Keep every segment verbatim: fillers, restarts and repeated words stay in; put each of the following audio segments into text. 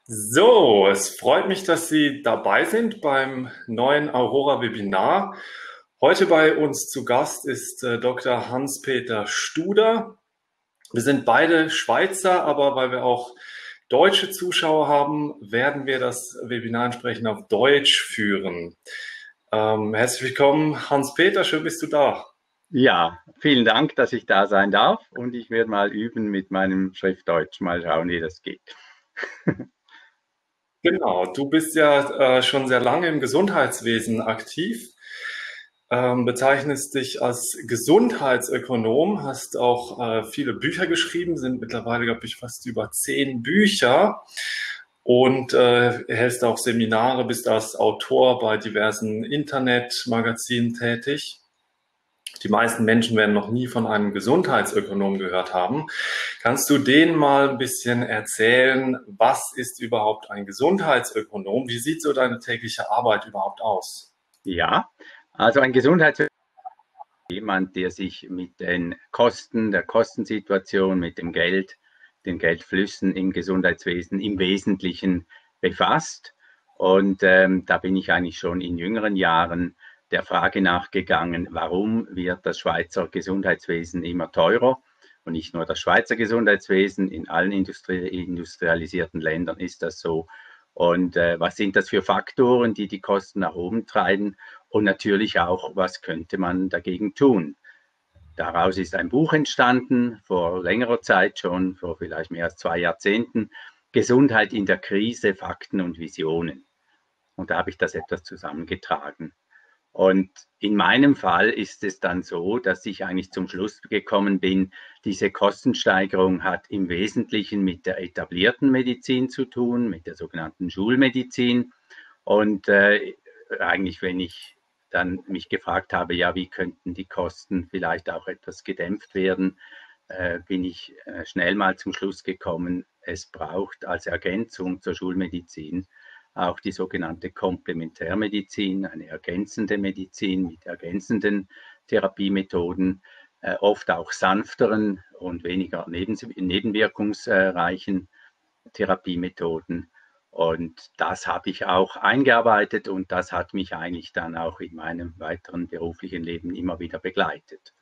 So, es freut mich, dass Sie dabei sind beim neuen Aurora-Webinar. Heute bei uns zu Gast ist äh, Doktor Hans-Peter Studer. Wir sind beide Schweizer, aber weil wir auch deutsche Zuschauer haben, werden wir das Webinar entsprechend auf Deutsch führen. Ähm, herzlich willkommen, Hans-Peter, schön bist du da. Ja, vielen Dank, dass ich da sein darf und ich werde mal üben mit meinem Schriftdeutsch. Mal schauen, wie das geht. Genau, du bist ja äh, schon sehr lange im Gesundheitswesen aktiv. Ähm, bezeichnest dich als Gesundheitsökonom, hast auch äh, viele Bücher geschrieben, sind mittlerweile, glaube ich, fast über zehn Bücher und äh, hältst auch Seminare, bist als Autor bei diversen Internetmagazinen tätig. Die meisten Menschen werden noch nie von einem Gesundheitsökonom gehört haben. Kannst du denen mal ein bisschen erzählen, was ist überhaupt ein Gesundheitsökonom? Wie sieht so deine tägliche Arbeit überhaupt aus? Ja, also ein Gesundheitsökonom ist jemand, der sich mit den Kosten, der Kostensituation, mit dem Geld, den Geldflüssen im Gesundheitswesen im Wesentlichen befasst. Und ähm, da bin ich eigentlich schon in jüngeren Jahren der Frage nachgegangen, warum wird das Schweizer Gesundheitswesen immer teurer? Und nicht nur das Schweizer Gesundheitswesen, in allen industri industrialisierten Ländern ist das so. Und äh, was sind das für Faktoren, die die Kosten nach oben treiben? Und natürlich auch, was könnte man dagegen tun? Daraus ist ein Buch entstanden, vor längerer Zeit schon, vor vielleicht mehr als zwei Jahrzehnten, Gesundheit in der Krise, Fakten und Visionen. Und da habe ich das etwas zusammengetragen. Und in meinem Fall ist es dann so, dass ich eigentlich zum Schluss gekommen bin, diese Kostensteigerung hat im Wesentlichen mit der etablierten Medizin zu tun, mit der sogenannten Schulmedizin. Und äh, eigentlich, wenn ich dann mich gefragt habe, ja, wie könnten die Kosten vielleicht auch etwas gedämpft werden, äh, bin ich äh, schnell mal zum Schluss gekommen, es braucht als Ergänzung zur Schulmedizin auch die sogenannte Komplementärmedizin, eine ergänzende Medizin mit ergänzenden Therapiemethoden, äh, oft auch sanfteren und weniger nebenwirkungsreichen Therapiemethoden. Und das habe ich auch eingearbeitet und das hat mich eigentlich dann auch in meinem weiteren beruflichen Leben immer wieder begleitet.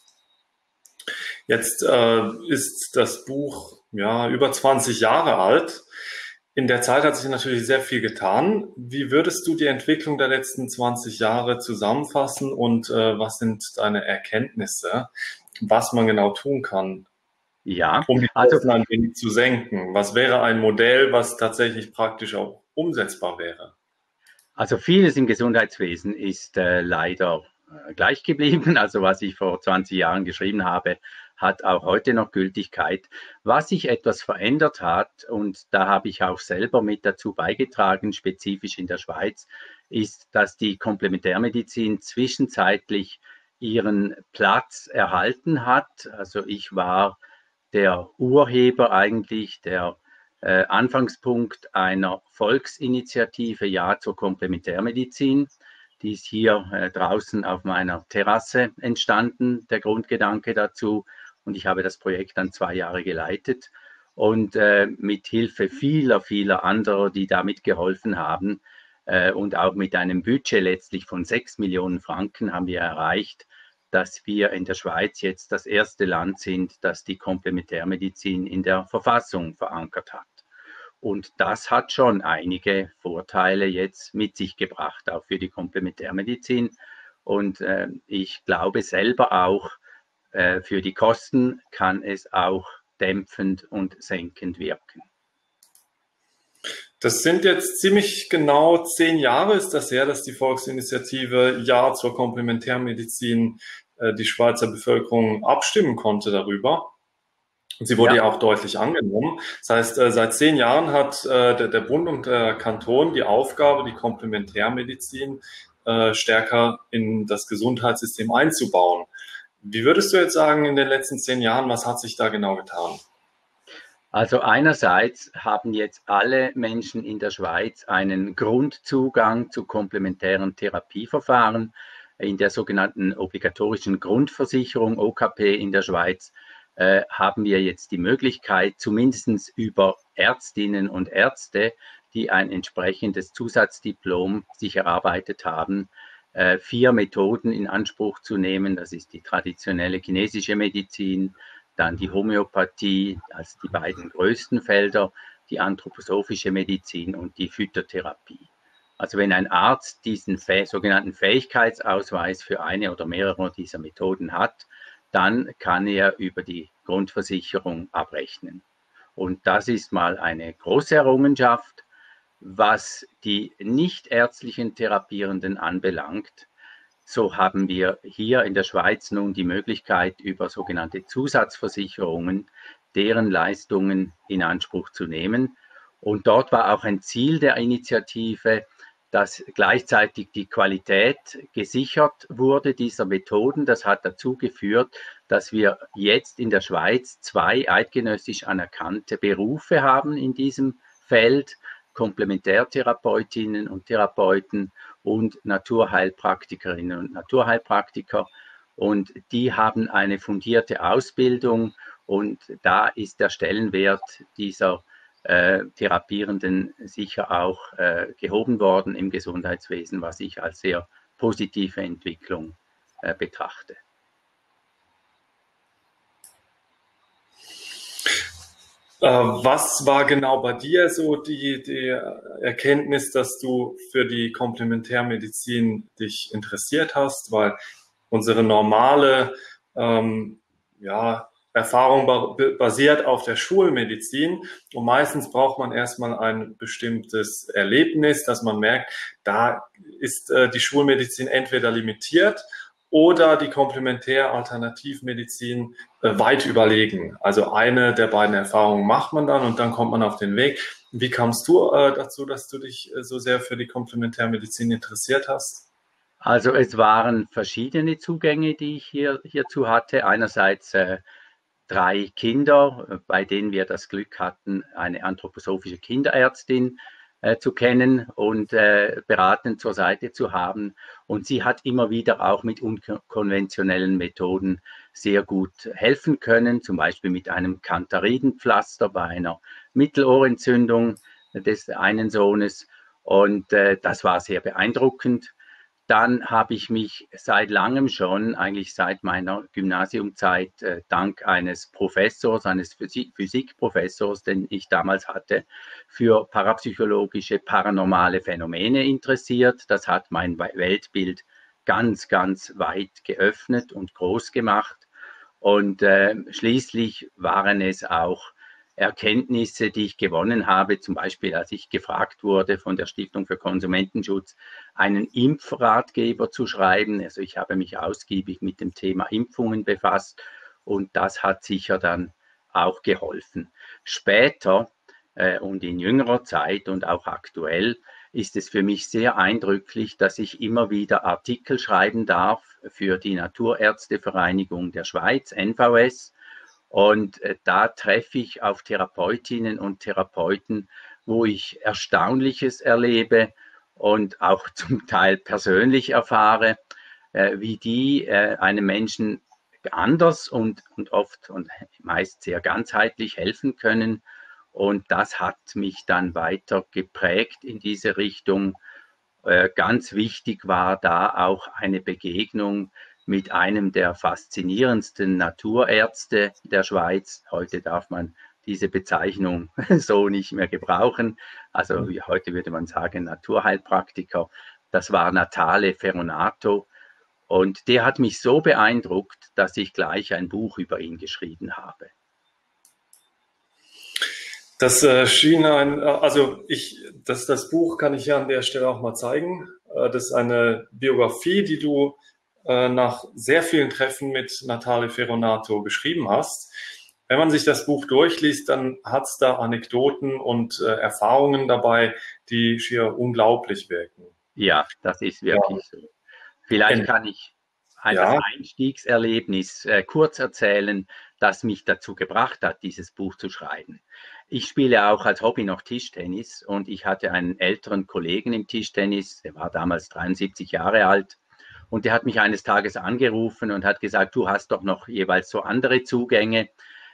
Jetzt äh, ist das Buch ja über zwanzig Jahre alt. In der Zeit hat sich natürlich sehr viel getan. Wie würdest du die Entwicklung der letzten zwanzig Jahre zusammenfassen und äh, was sind deine Erkenntnisse, was man genau tun kann, Ja, um die also Kosten ein wenig zu senken? Was wäre ein Modell, was tatsächlich praktisch auch umsetzbar wäre? Also vieles im Gesundheitswesen ist äh, leider äh, gleich geblieben. Also was ich vor zwanzig Jahren geschrieben habe, hat auch heute noch Gültigkeit. Was sich etwas verändert hat, und da habe ich auch selber mit dazu beigetragen, spezifisch in der Schweiz, ist, dass die Komplementärmedizin zwischenzeitlich ihren Platz erhalten hat. Also ich war der Urheber eigentlich, der äh, Anfangspunkt einer Volksinitiative Ja zur Komplementärmedizin. Die ist hier äh, draußen auf meiner Terrasse entstanden, der Grundgedanke dazu. Und ich habe das Projekt dann zwei Jahre geleitet. Und äh, mit Hilfe vieler, vieler anderer, die da mitgeholfen haben, äh, und auch mit einem Budget letztlich von sechs Millionen Franken haben wir erreicht, dass wir in der Schweiz jetzt das erste Land sind, das die Komplementärmedizin in der Verfassung verankert hat. Und das hat schon einige Vorteile jetzt mit sich gebracht, auch für die Komplementärmedizin. Und äh, ich glaube selber auch, äh, für die Kosten kann es auch dämpfend und senkend wirken. Das sind jetzt ziemlich genau zehn Jahre ist das her, dass die Volksinitiative Ja zur Komplementärmedizin äh, die Schweizer Bevölkerung abstimmen konnte darüber. Und sie wurde Ja, ja auch deutlich angenommen. Das heißt, äh, seit zehn Jahren hat äh, der, der Bund und der Kanton die Aufgabe, die Komplementärmedizin äh, stärker in das Gesundheitssystem einzubauen. Wie würdest du jetzt sagen, in den letzten zehn Jahren, was hat sich da genau getan? also einerseits haben jetzt alle Menschen in der Schweiz einen Grundzugang zu komplementären Therapieverfahren. In der sogenannten obligatorischen Grundversicherung O K P in der Schweiz äh, haben wir jetzt die Möglichkeit, zumindest über Ärztinnen und Ärzte, die ein entsprechendes Zusatzdiplom sich erarbeitet haben, äh, vier Methoden in Anspruch zu nehmen. Das ist die traditionelle chinesische Medizin, dann die Homöopathie, also die beiden größten Felder, die anthroposophische Medizin und die Phytotherapie. Also wenn ein Arzt diesen sogenannten Fähigkeitsausweis für eine oder mehrere dieser Methoden hat, dann kann er über die Grundversicherung abrechnen. Und das ist mal eine große Errungenschaft. Was die nichtärztlichen Therapierenden anbelangt, so haben wir hier in der Schweiz nun die Möglichkeit, über sogenannte Zusatzversicherungen deren Leistungen in Anspruch zu nehmen. Und dort war auch ein Ziel der Initiative, dass gleichzeitig die Qualität gesichert wurde dieser Methoden. Das hat dazu geführt, dass wir jetzt in der Schweiz zwei eidgenössisch anerkannte Berufe haben in diesem Feld: Komplementärtherapeutinnen und Therapeuten und Naturheilpraktikerinnen und Naturheilpraktiker. Und die haben eine fundierte Ausbildung, und da ist der Stellenwert dieser äh, Therapierenden sicher auch äh, gehoben worden im Gesundheitswesen, was ich als sehr positive Entwicklung äh, betrachte. Was war genau bei dir so die, die Erkenntnis, dass du für die Komplementärmedizin dich interessiert hast? Weil unsere normale ähm, ja, Erfahrung basiert auf der Schulmedizin, und meistens braucht man erstmal ein bestimmtes Erlebnis, dass man merkt, da ist äh, die Schulmedizin entweder limitiert oder die Komplementär-Alternativmedizin äh, weit überlegen. Also eine der beiden Erfahrungen macht man dann, und dann kommt man auf den Weg. Wie kamst du äh, dazu, dass du dich äh, so sehr für die Komplementärmedizin interessiert hast? Also es waren verschiedene Zugänge, die ich hier, hierzu hatte. Einerseits äh, drei Kinder, bei denen wir das Glück hatten, eine anthroposophische Kinderärztin äh, zu kennen und äh, beratend zur Seite zu haben. Und sie hat immer wieder auch mit unkonventionellen Methoden sehr gut helfen können, zum Beispiel mit einem Cantharidenpflaster bei einer Mittelohrentzündung des einen Sohnes. Und äh, das war sehr beeindruckend. Dann habe ich mich seit langem schon, eigentlich seit meiner Gymnasiumzeit, äh, dank eines Professors, eines Physik Physikprofessors, den ich damals hatte, für parapsychologische, paranormale Phänomene interessiert. Das hat mein Weltbild ganz, ganz weit geöffnet und groß gemacht. Und äh, schließlich waren es auch Erkenntnisse, die ich gewonnen habe, zum Beispiel als ich gefragt wurde von der Stiftung für Konsumentenschutz, einen Impfratgeber zu schreiben. Also ich habe mich ausgiebig mit dem Thema Impfungen befasst, und das hat sicher dann auch geholfen. Später äh, und in jüngerer Zeit und auch aktuell ist es für mich sehr eindrücklich, dass ich immer wieder Artikel schreiben darf für die Naturärztevereinigung der Schweiz, N V S. Und äh, da treffe ich auf Therapeutinnen und Therapeuten, wo ich Erstaunliches erlebe und auch zum Teil persönlich erfahre, äh, wie die äh, einem Menschen anders und, und oft und meist sehr ganzheitlich helfen können. Und das hat mich dann weiter geprägt in diese Richtung. Äh, ganz wichtig war da auch eine Begegnung mit einem der faszinierendsten Naturärzte der Schweiz. Heute darf man diese Bezeichnung so nicht mehr gebrauchen. Also wie heute würde man sagen Naturheilpraktiker. Das war Natale Ferronato. Und der hat mich so beeindruckt, dass ich gleich ein Buch über ihn geschrieben habe. Das äh, schien ein, also ich, das, das Buch kann ich ja an der Stelle auch mal zeigen. Äh, das ist eine Biografie, die du äh, nach sehr vielen Treffen mit Natale Ferronato geschrieben hast. Wenn man sich das Buch durchliest, dann hat es da Anekdoten und äh, Erfahrungen dabei, die schier unglaublich wirken. Ja, das ist wirklich ja so. Vielleicht kann ich ein ja. das Einstiegserlebnis äh, kurz erzählen, das mich dazu gebracht hat, dieses Buch zu schreiben. Ich spiele auch als Hobby noch Tischtennis, und ich hatte einen älteren Kollegen im Tischtennis, der war damals dreiundsiebzig Jahre alt, und der hat mich eines Tages angerufen und hat gesagt, du hast doch noch jeweils so andere Zugänge.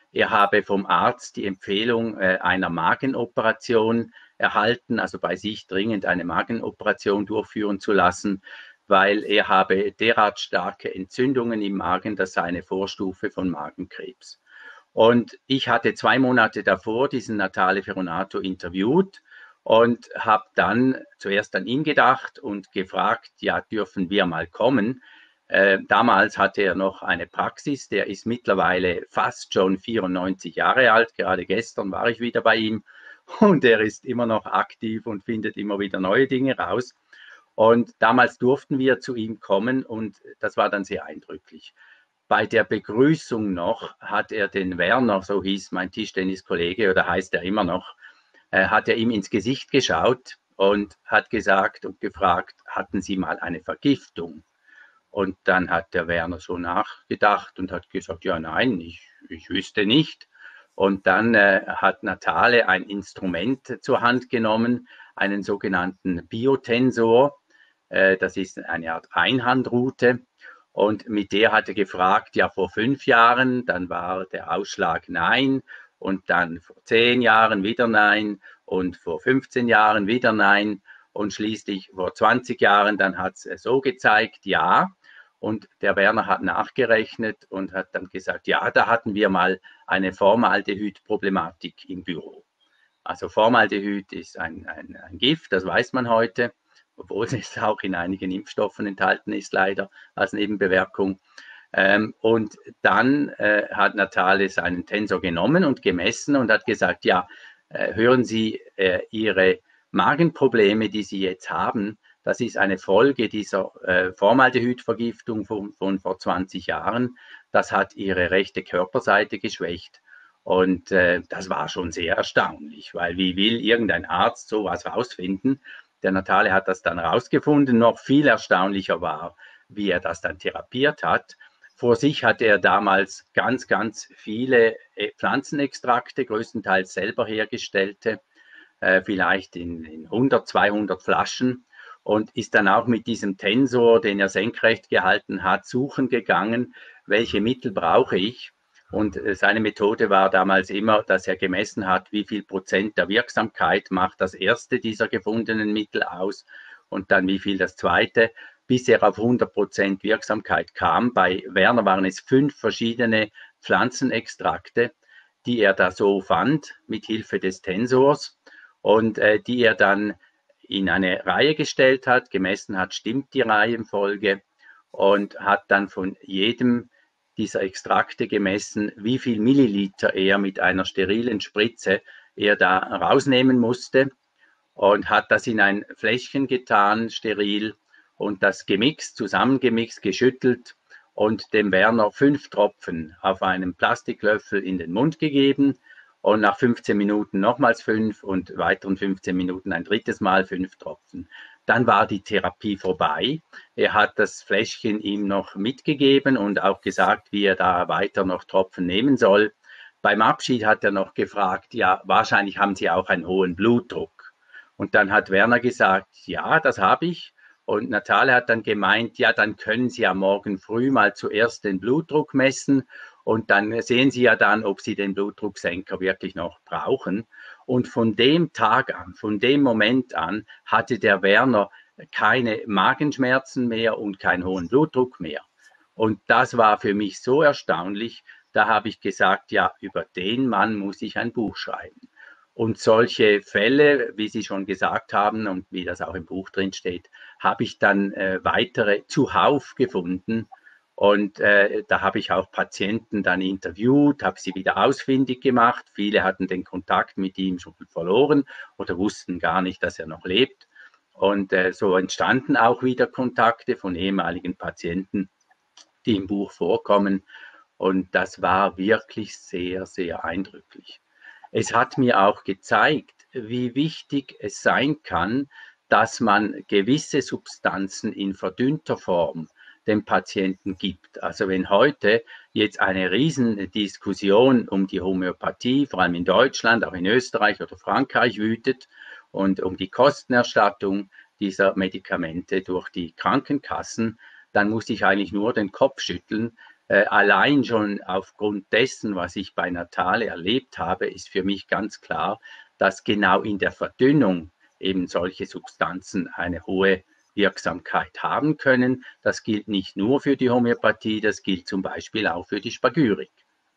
Er habe vom Arzt die Empfehlung äh, einer Magenoperation erhalten, also bei sich dringend eine Magenoperation durchführen zu lassen, weil er habe derart starke Entzündungen im Magen, das sei eine Vorstufe von Magenkrebs. Und ich hatte zwei Monate davor diesen Natale Ferronato interviewt und habe dann zuerst an ihn gedacht und gefragt, ja, dürfen wir mal kommen? Äh, damals hatte er noch eine Praxis, der ist mittlerweile fast schon vierundneunzig Jahre alt. Gerade gestern war ich wieder bei ihm und er ist immer noch aktiv und findet immer wieder neue Dinge raus. Und damals durften wir zu ihm kommen und das war dann sehr eindrücklich. Bei der Begrüßung noch hat er den Werner, so hieß mein Tischtenniskollege oder heißt er immer noch, äh, hat er ihm ins Gesicht geschaut und hat gesagt und gefragt, hatten Sie mal eine Vergiftung? Und dann hat der Werner so nachgedacht und hat gesagt, ja nein, ich, ich wüsste nicht. Und dann äh, hat Natale ein Instrument zur Hand genommen, einen sogenannten Biotensor. Äh, das ist eine Art Einhandroute. Und mit der hat er gefragt, ja vor fünf Jahren, dann war der Ausschlag nein. Und dann vor zehn Jahren wieder nein. Und vor fünfzehn Jahren wieder nein. Und schließlich vor zwanzig Jahren, dann hat es so gezeigt, ja. Und der Werner hat nachgerechnet und hat dann gesagt, ja, da hatten wir mal eine Formaldehyd-Problematik im Büro. Also Formaldehyd ist ein, ein, ein Gift, das weiß man heute, obwohl es auch in einigen Impfstoffen enthalten ist, leider als Nebenwirkung. Ähm, und dann äh, hat Natale seinen Tensor genommen und gemessen und hat gesagt, ja, äh, hören Sie, äh, Ihre Magenprobleme, die Sie jetzt haben, das ist eine Folge dieser äh, Formaldehydvergiftung von, von vor zwanzig Jahren. Das hat ihre rechte Körperseite geschwächt. Und äh, das war schon sehr erstaunlich, weil wie will irgendein Arzt sowas rausfinden? Der Natale hat das dann rausgefunden. Noch viel erstaunlicher war, wie er das dann therapiert hat. Vor sich hatte er damals ganz, ganz viele Pflanzenextrakte, größtenteils selber hergestellte, äh, vielleicht in, in hundert, zweihundert Flaschen. Und ist dann auch mit diesem Tensor, den er senkrecht gehalten hat, suchen gegangen, welche Mittel brauche ich. Und seine Methode war damals immer, dass er gemessen hat, wie viel Prozent der Wirksamkeit macht das erste dieser gefundenen Mittel aus und dann wie viel das zweite, bis er auf hundert Prozent Wirksamkeit kam. Bei Werner waren es fünf verschiedene Pflanzenextrakte, die er da so fand, mit Hilfe des Tensors und äh, die er dann in eine Reihe gestellt hat, gemessen hat, stimmt die Reihenfolge und hat dann von jedem dieser Extrakte gemessen, wie viel Milliliter er mit einer sterilen Spritze er da rausnehmen musste und hat das in ein Fläschchen getan, steril und das gemixt, zusammengemixt, geschüttelt und dem Werner fünf Tropfen auf einem Plastiklöffel in den Mund gegeben. Und nach fünfzehn Minuten nochmals fünf und weiteren fünfzehn Minuten ein drittes Mal fünf Tropfen. Dann war die Therapie vorbei. Er hat das Fläschchen ihm noch mitgegeben und auch gesagt, wie er da weiter noch Tropfen nehmen soll. Beim Abschied hat er noch gefragt, ja, wahrscheinlich haben Sie auch einen hohen Blutdruck. Und dann hat Werner gesagt, ja, das habe ich. Und Natale hat dann gemeint, ja, dann können Sie ja morgen früh mal zuerst den Blutdruck messen und dann sehen Sie ja dann, ob Sie den Blutdrucksenker wirklich noch brauchen. Und von dem Tag an, von dem Moment an, hatte der Werner keine Magenschmerzen mehr und keinen hohen Blutdruck mehr. Und das war für mich so erstaunlich, da habe ich gesagt, ja, über den Mann muss ich ein Buch schreiben. Und solche Fälle, wie Sie schon gesagt haben und wie das auch im Buch drin steht, habe ich dann äh, weitere zuhauf gefunden. Und äh, da habe ich auch Patienten dann interviewt, habe sie wieder ausfindig gemacht. Viele hatten den Kontakt mit ihm schon verloren oder wussten gar nicht, dass er noch lebt. Und äh, so entstanden auch wieder Kontakte von ehemaligen Patienten, die im Buch vorkommen. Und das war wirklich sehr, sehr eindrücklich. Es hat mir auch gezeigt, wie wichtig es sein kann, dass man gewisse Substanzen in verdünnter Form dem Patienten gibt. Also wenn heute jetzt eine Riesendiskussion um die Homöopathie, vor allem in Deutschland, auch in Österreich oder Frankreich wütet und um die Kostenerstattung dieser Medikamente durch die Krankenkassen, dann muss ich eigentlich nur den Kopf schütteln, Äh, allein schon aufgrund dessen, was ich bei Natale erlebt habe, ist für mich ganz klar, dass genau in der Verdünnung eben solche Substanzen eine hohe Wirksamkeit haben können. Das gilt nicht nur für die Homöopathie, das gilt zum Beispiel auch für die Spagyrik.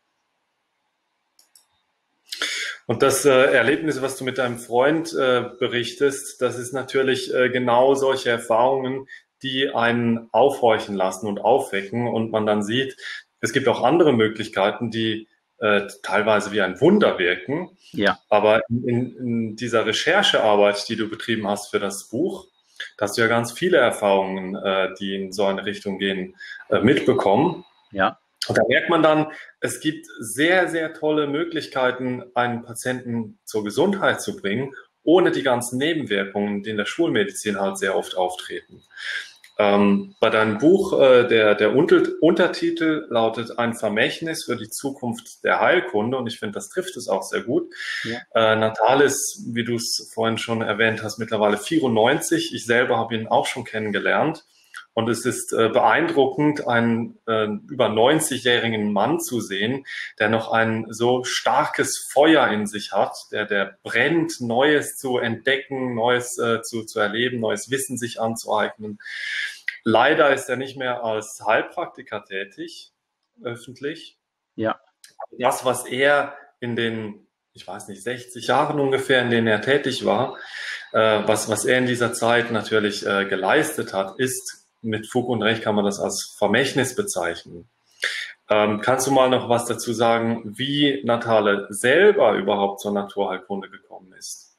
Und das äh, Erlebnis, was du mit deinem Freund äh, berichtest, das ist natürlich äh, genau solche Erfahrungen, die einen aufhorchen lassen und aufwecken und man dann sieht, es gibt auch andere Möglichkeiten, die äh, teilweise wie ein Wunder wirken. Ja. Aber in, in dieser Recherchearbeit, die du betrieben hast für das Buch, da hast du ja ganz viele Erfahrungen, äh, die in so eine Richtung gehen, äh, mitbekommen. Ja. Und da merkt man dann, es gibt sehr, sehr tolle Möglichkeiten, einen Patienten zur Gesundheit zu bringen, ohne die ganzen Nebenwirkungen, die in der Schulmedizin halt sehr oft auftreten. Ähm, bei deinem Buch, äh, der, der Unter Untertitel lautet Ein Vermächtnis für die Zukunft der Heilkunde und ich finde, das trifft es auch sehr gut. Ja. Äh, Natal ist, wie du es vorhin schon erwähnt hast, mittlerweile vierundneunzig. Ich selber habe ihn auch schon kennengelernt. Und es ist äh, beeindruckend, einen äh, über neunzigjährigen Mann zu sehen, der noch ein so starkes Feuer in sich hat, der, der brennt, Neues zu entdecken, Neues äh, zu, zu erleben, neues Wissen sich anzueignen. Leider ist er nicht mehr als Heilpraktiker tätig, öffentlich. Ja. Das, was er in den, ich weiß nicht, sechzig Jahren ungefähr, in denen er tätig war, äh, was, was er in dieser Zeit natürlich äh, geleistet hat, ist, mit Fug und Recht kann man das als Vermächtnis bezeichnen. Ähm, kannst du mal noch was dazu sagen, wie Natale selber überhaupt zur Naturheilkunde gekommen ist?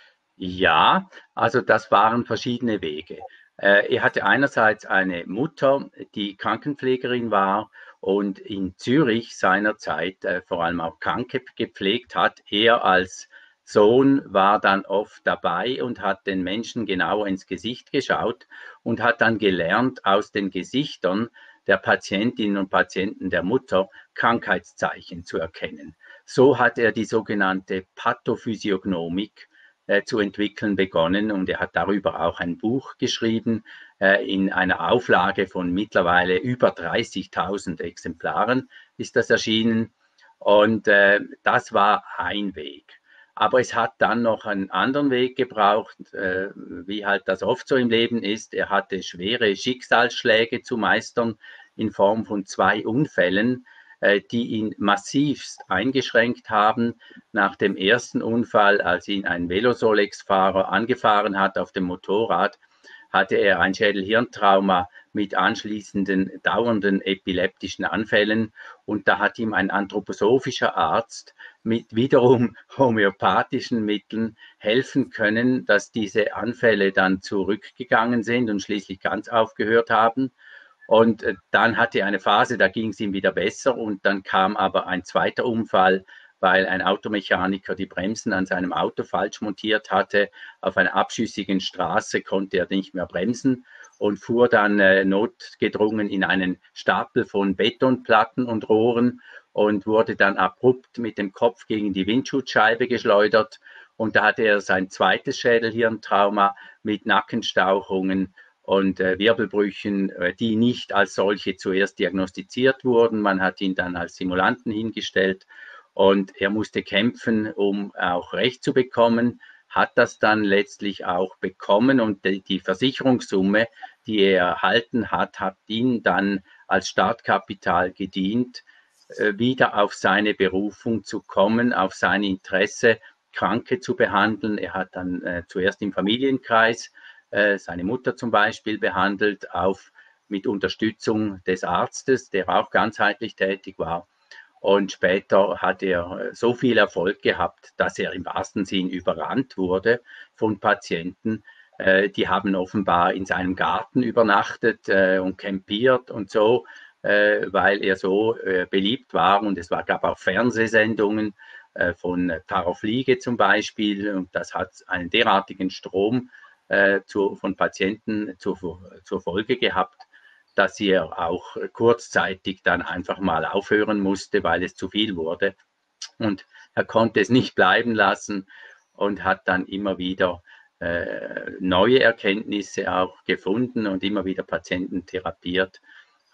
Ja, also das waren verschiedene Wege. Äh, er hatte einerseits eine Mutter, die Krankenpflegerin war und in Zürich seinerzeit äh, vor allem auch Kranke gepflegt hat. Er als Sohn war dann oft dabei und hat den Menschen genauer ins Gesicht geschaut und hat dann gelernt, aus den Gesichtern der Patientinnen und Patienten der Mutter Krankheitszeichen zu erkennen. So hat er die sogenannte Pathophysiognomik äh, zu entwickeln begonnen und er hat darüber auch ein Buch geschrieben äh, in einer Auflage von mittlerweile über dreißigtausend Exemplaren ist das erschienen und äh, das war ein Weg. Aber es hat dann noch einen anderen Weg gebraucht, äh, wie halt das oft so im Leben ist. Er hatte schwere Schicksalsschläge zu meistern in Form von zwei Unfällen, äh, die ihn massivst eingeschränkt haben. Nach dem ersten Unfall, als ihn ein Velosolex-Fahrer angefahren hat auf dem Motorrad, hatte er ein Schädel-Hirntrauma mit anschließenden dauernden epileptischen Anfällen und da hat ihm ein anthroposophischer Arzt mit wiederum homöopathischen Mitteln helfen können, dass diese Anfälle dann zurückgegangen sind und schließlich ganz aufgehört haben. Und dann hatte er eine Phase, da ging es ihm wieder besser und dann kam aber ein zweiter Unfall, weil ein Automechaniker die Bremsen an seinem Auto falsch montiert hatte. Auf einer abschüssigen Straße konnte er nicht mehr bremsen und fuhr dann äh, notgedrungen in einen Stapel von Betonplatten und Rohren und wurde dann abrupt mit dem Kopf gegen die Windschutzscheibe geschleudert. Und da hatte er sein zweites Schädelhirntrauma mit Nackenstauchungen und äh, Wirbelbrüchen, äh, die nicht als solche zuerst diagnostiziert wurden. Man hat ihn dann als Simulanten hingestellt und er musste kämpfen, um auch Recht zu bekommen, hat das dann letztlich auch bekommen und die, die Versicherungssumme, die er erhalten hat, hat ihn dann als Startkapital gedient, äh, wieder auf seine Berufung zu kommen, auf sein Interesse, Kranke zu behandeln. Er hat dann äh, zuerst im Familienkreis äh, seine Mutter zum Beispiel behandelt, auf, mit Unterstützung des Arztes, der auch ganzheitlich tätig war. Und später hat er so viel Erfolg gehabt, dass er im wahrsten Sinn überrannt wurde von Patienten. Äh, die haben offenbar in seinem Garten übernachtet äh, und campiert und so, äh, weil er so äh, beliebt war. Und es war, gab auch Fernsehsendungen äh, von Pfarrer Fliege zum Beispiel. Und das hat einen derartigen Strom äh, zu, von Patienten zur, zur Folge gehabt, dass er auch kurzzeitig dann einfach mal aufhören musste, weil es zu viel wurde. Und er konnte es nicht bleiben lassen und hat dann immer wieder äh, neue Erkenntnisse auch gefunden und immer wieder Patienten therapiert.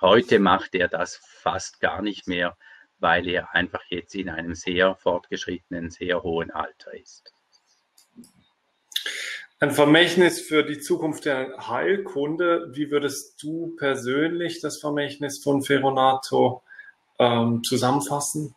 Heute macht er das fast gar nicht mehr, weil er einfach jetzt in einem sehr fortgeschrittenen, sehr hohen Alter ist. Ein Vermächtnis für die Zukunft der Heilkunde. Wie würdest du persönlich das Vermächtnis von Ferronato ähm, zusammenfassen?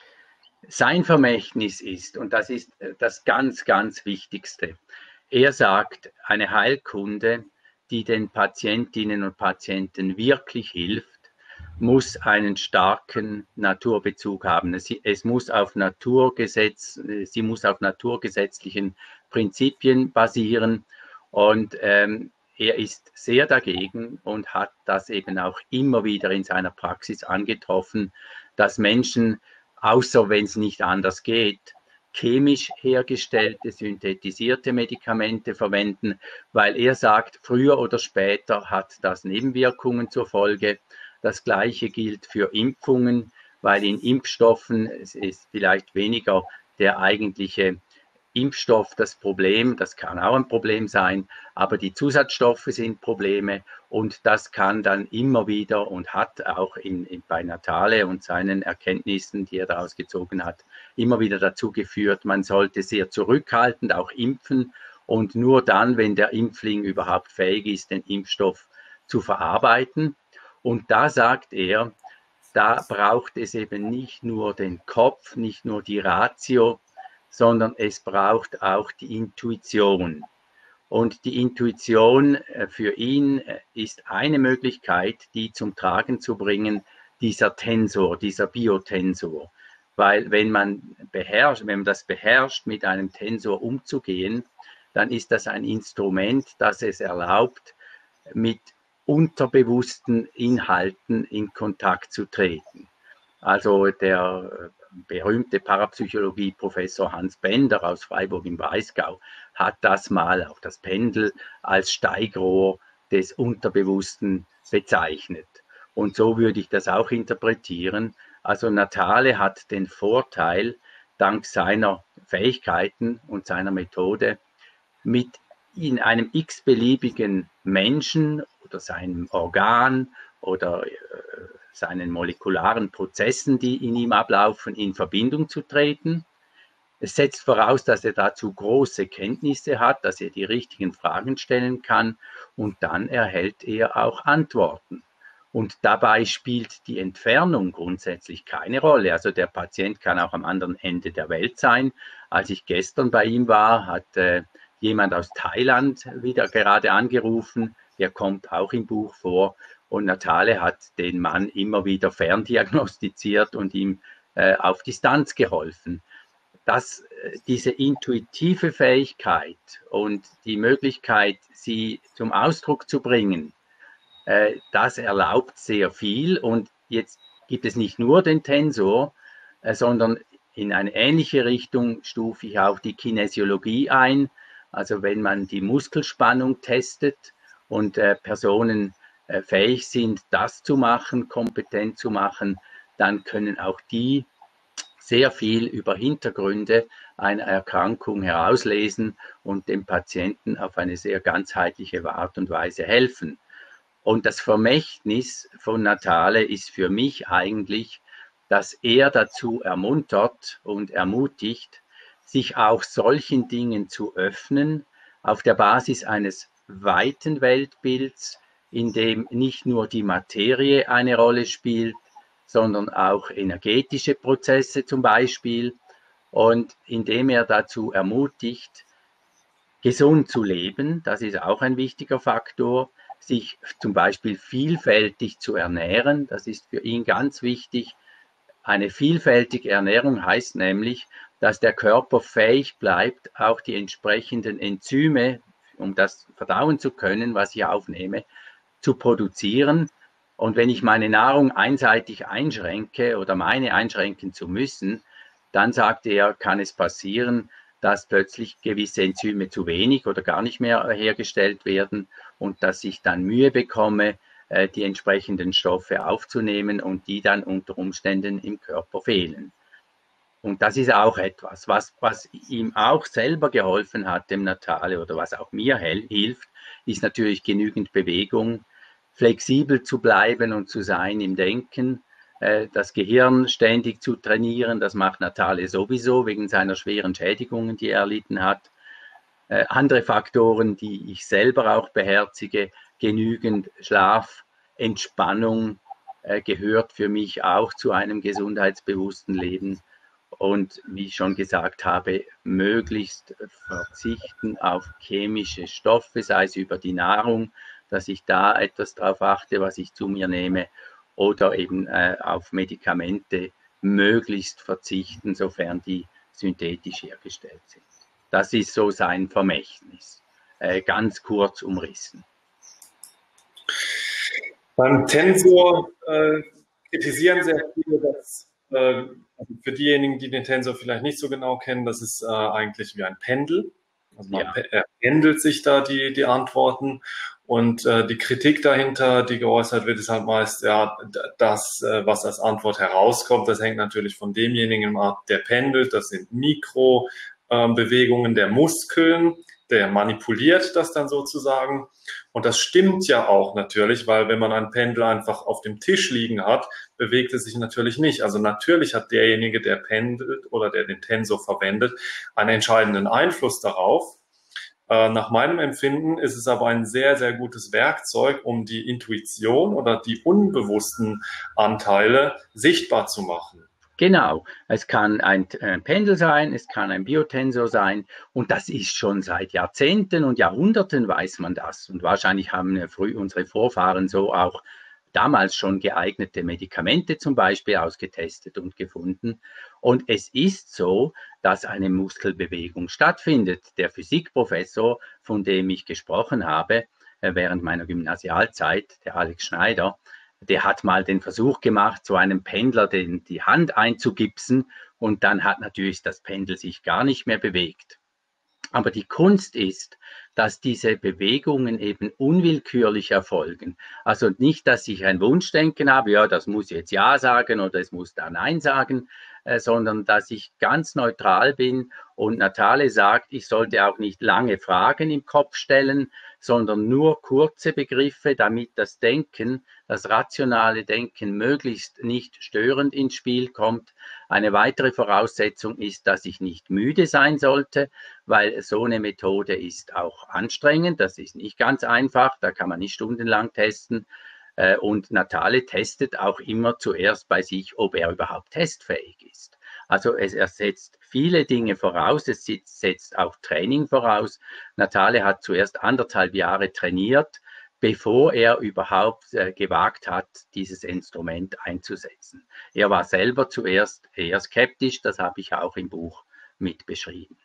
Sein Vermächtnis ist, und das ist das ganz, ganz Wichtigste, er sagt, eine Heilkunde, die den Patientinnen und Patienten wirklich hilft, muss einen starken Naturbezug haben. Es, es muss auf Naturgesetz, sie muss auf naturgesetzlichen Prinzipien basieren und ähm, er ist sehr dagegen und hat das eben auch immer wieder in seiner Praxis angetroffen, dass Menschen, außer wenn es nicht anders geht, chemisch hergestellte, synthetisierte Medikamente verwenden, weil er sagt, früher oder später hat das Nebenwirkungen zur Folge. Das Gleiche gilt für Impfungen, weil in Impfstoffen es ist vielleicht weniger der eigentliche Impfstoff das Problem, das kann auch ein Problem sein, aber die Zusatzstoffe sind Probleme und das kann dann immer wieder und hat auch in, in, bei Natale und seinen Erkenntnissen, die er daraus gezogen hat, immer wieder dazu geführt, man sollte sehr zurückhaltend auch impfen und nur dann, wenn der Impfling überhaupt fähig ist, den Impfstoff zu verarbeiten. Und da sagt er, da braucht es eben nicht nur den Kopf, nicht nur die Ratio, sondern es braucht auch die Intuition. Und die Intuition für ihn ist eine Möglichkeit, die zum Tragen zu bringen, dieser Tensor, dieser Biotensor. Weil wenn man beherrscht, wenn man das beherrscht, mit einem Tensor umzugehen, dann ist das ein Instrument, das es erlaubt, mit unterbewussten Inhalten in Kontakt zu treten. Also der berühmte Parapsychologie-Professor Hans Bender aus Freiburg im Breisgau hat das mal, auch das Pendel, als Steigrohr des Unterbewussten bezeichnet. Und so würde ich das auch interpretieren. Also Natale hat den Vorteil, dank seiner Fähigkeiten und seiner Methode, mit in einem x-beliebigen Menschen oder seinem Organ oder äh, seinen molekularen Prozessen, die in ihm ablaufen, in Verbindung zu treten. Es setzt voraus, dass er dazu große Kenntnisse hat, dass er die richtigen Fragen stellen kann und dann erhält er auch Antworten. Und dabei spielt die Entfernung grundsätzlich keine Rolle. Also der Patient kann auch am anderen Ende der Welt sein. Als ich gestern bei ihm war, hat äh, jemand aus Thailand wieder gerade angerufen. Der kommt auch im Buch vor. Und Natale hat den Mann immer wieder ferndiagnostiziert und ihm äh, auf Distanz geholfen. Dass äh, diese intuitive Fähigkeit und die Möglichkeit, sie zum Ausdruck zu bringen, äh, das erlaubt sehr viel. Und jetzt gibt es nicht nur den Tensor, äh, sondern in eine ähnliche Richtung stufe ich auch die Kinesiologie ein. Also wenn man die Muskelspannung testet und äh, Personen äh, fähig sind, das zu machen, kompetent zu machen, dann können auch die sehr viel über Hintergründe einer Erkrankung herauslesen und dem Patienten auf eine sehr ganzheitliche Art und Weise helfen. Und das Vermächtnis von Natale ist für mich eigentlich, dass er dazu ermuntert und ermutigt, sich auch solchen Dingen zu öffnen, auf der Basis eines weiten Weltbilds, in dem nicht nur die Materie eine Rolle spielt, sondern auch energetische Prozesse zum Beispiel, und indem er dazu ermutigt, gesund zu leben, das ist auch ein wichtiger Faktor, sich zum Beispiel vielfältig zu ernähren, das ist für ihn ganz wichtig. Eine vielfältige Ernährung heißt nämlich, dass der Körper fähig bleibt, auch die entsprechenden Enzyme, um das verdauen zu können, was ich aufnehme, zu produzieren. Und wenn ich meine Nahrung einseitig einschränke oder meine einschränken zu müssen, dann, sagt er, kann es passieren, dass plötzlich gewisse Enzyme zu wenig oder gar nicht mehr hergestellt werden und dass ich dann Mühe bekomme, die entsprechenden Stoffe aufzunehmen und die dann unter Umständen im Körper fehlen. Und das ist auch etwas, was, was ihm auch selber geholfen hat, dem Natale, oder was auch mir hilft, ist natürlich genügend Bewegung, flexibel zu bleiben und zu sein im Denken, äh, das Gehirn ständig zu trainieren. Das macht Natale sowieso wegen seiner schweren Schädigungen, die er erlitten hat. Äh, andere Faktoren, die ich selber auch beherzige, genügend Schlaf, Entspannung äh, gehört für mich auch zu einem gesundheitsbewussten Leben. Und wie ich schon gesagt habe, möglichst verzichten auf chemische Stoffe, sei es über die Nahrung, dass ich da etwas drauf achte, was ich zu mir nehme, oder eben äh, auf Medikamente möglichst verzichten, sofern die synthetisch hergestellt sind. Das ist so sein Vermächtnis, äh, ganz kurz umrissen. Beim Tensor äh, kritisieren sehr viele, dass äh, für diejenigen, die den Tensor vielleicht nicht so genau kennen, das ist äh, eigentlich wie ein Pendel. Also man ja. pendelt sich da die, die Antworten. Und äh, die Kritik dahinter, die geäußert wird, ist halt meist, ja, das, äh, was als Antwort herauskommt, das hängt natürlich von demjenigen ab, der pendelt. Das sind Mikrobewegungen äh, der Muskeln, der manipuliert das dann sozusagen. Und das stimmt ja auch natürlich, weil wenn man ein Pendel einfach auf dem Tisch liegen hat, bewegt es sich natürlich nicht. Also natürlich hat derjenige, der pendelt oder der den Tensor verwendet, einen entscheidenden Einfluss darauf. Nach meinem Empfinden ist es aber ein sehr, sehr gutes Werkzeug, um die Intuition oder die unbewussten Anteile sichtbar zu machen. Genau, es kann ein Pendel sein, es kann ein Biotensor sein und das ist schon seit Jahrzehnten und Jahrhunderten weiß man das. Und wahrscheinlich haben früh unsere Vorfahren so auch damals schon geeignete Medikamente zum Beispiel ausgetestet und gefunden. Und es ist so, dass eine Muskelbewegung stattfindet. Der Physikprofessor, von dem ich gesprochen habe, während meiner Gymnasialzeit, der Alex Schneider, der hat mal den Versuch gemacht, so einem Pendler den, die Hand einzugipsen und dann hat natürlich das Pendel sich gar nicht mehr bewegt. Aber die Kunst ist, dass diese Bewegungen eben unwillkürlich erfolgen. Also nicht, dass ich ein Wunschdenken habe, ja, das muss jetzt Ja sagen oder es muss da Nein sagen, äh, sondern dass ich ganz neutral bin und Natale sagt, ich sollte auch nicht lange Fragen im Kopf stellen, sondern nur kurze Begriffe, damit das Denken, das rationale Denken möglichst nicht störend ins Spiel kommt. Eine weitere Voraussetzung ist, dass ich nicht müde sein sollte, weil so eine Methode ist auch anstrengend, das ist nicht ganz einfach, da kann man nicht stundenlang testen. Und Natale testet auch immer zuerst bei sich, ob er überhaupt testfähig ist. Also es ersetzt viele Dinge voraus, es setzt auch Training voraus. Natale hat zuerst anderthalb Jahre trainiert, bevor er überhaupt äh, gewagt hat, dieses Instrument einzusetzen. Er war selber zuerst eher skeptisch, das habe ich auch im Buch mit beschrieben.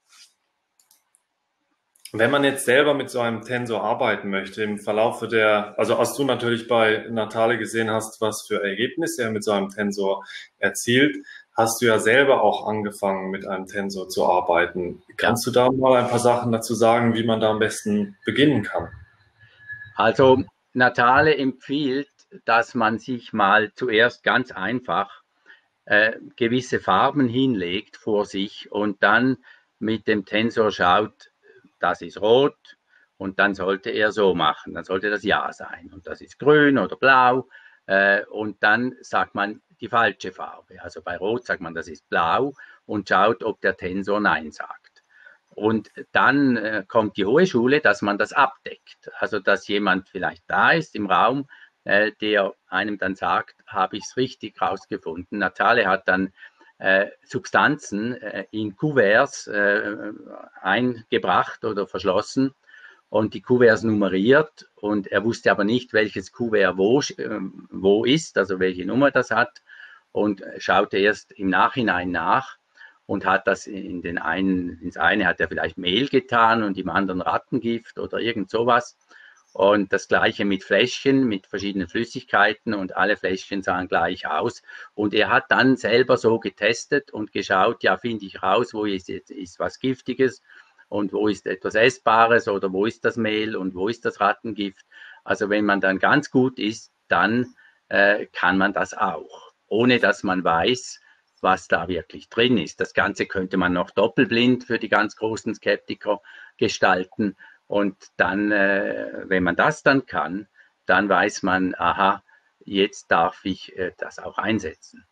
Wenn man jetzt selber mit so einem Tensor arbeiten möchte, im Verlaufe der, also als du natürlich bei Natale gesehen hast, was für Ergebnisse er mit so einem Tensor erzielt, hast du ja selber auch angefangen, mit einem Tensor zu arbeiten. Kannst du da mal ein paar Sachen dazu sagen, wie man da am besten beginnen kann? Also Natale empfiehlt, dass man sich mal zuerst ganz einfach äh, gewisse Farben hinlegt vor sich und dann mit dem Tensor schaut, das ist rot und dann sollte er so machen, dann sollte das Ja sein und das ist grün oder blau äh, und dann sagt man die falsche Farbe. Also bei Rot sagt man, das ist blau und schaut, ob der Tensor Nein sagt. Und dann äh, kommt die Hohe Schule, dass man das abdeckt. Also dass jemand vielleicht da ist im Raum, äh, der einem dann sagt, habe ich es richtig rausgefunden. Natale hat dann äh, Substanzen äh, in Kuverts äh, eingebracht oder verschlossen und die Kuverts nummeriert und er wusste aber nicht, welches Kuvert wo, äh, wo ist, also welche Nummer das hat und schaute erst im Nachhinein nach und hat das in den einen, ins eine hat er vielleicht Mehl getan und im anderen Rattengift oder irgend sowas. Und das Gleiche mit Fläschchen, mit verschiedenen Flüssigkeiten und alle Fläschchen sahen gleich aus. Und er hat dann selber so getestet und geschaut, ja, finde ich raus, wo ist jetzt ist was Giftiges und wo ist etwas Essbares oder wo ist das Mehl und wo ist das Rattengift. Also wenn man dann ganz gut ist, dann äh, kann man das auch, ohne dass man weiß, was da wirklich drin ist. Das Ganze könnte man noch doppelblind für die ganz großen Skeptiker gestalten. Und dann, äh, wenn man das dann kann, dann weiß man, aha, jetzt darf ich äh, das auch einsetzen.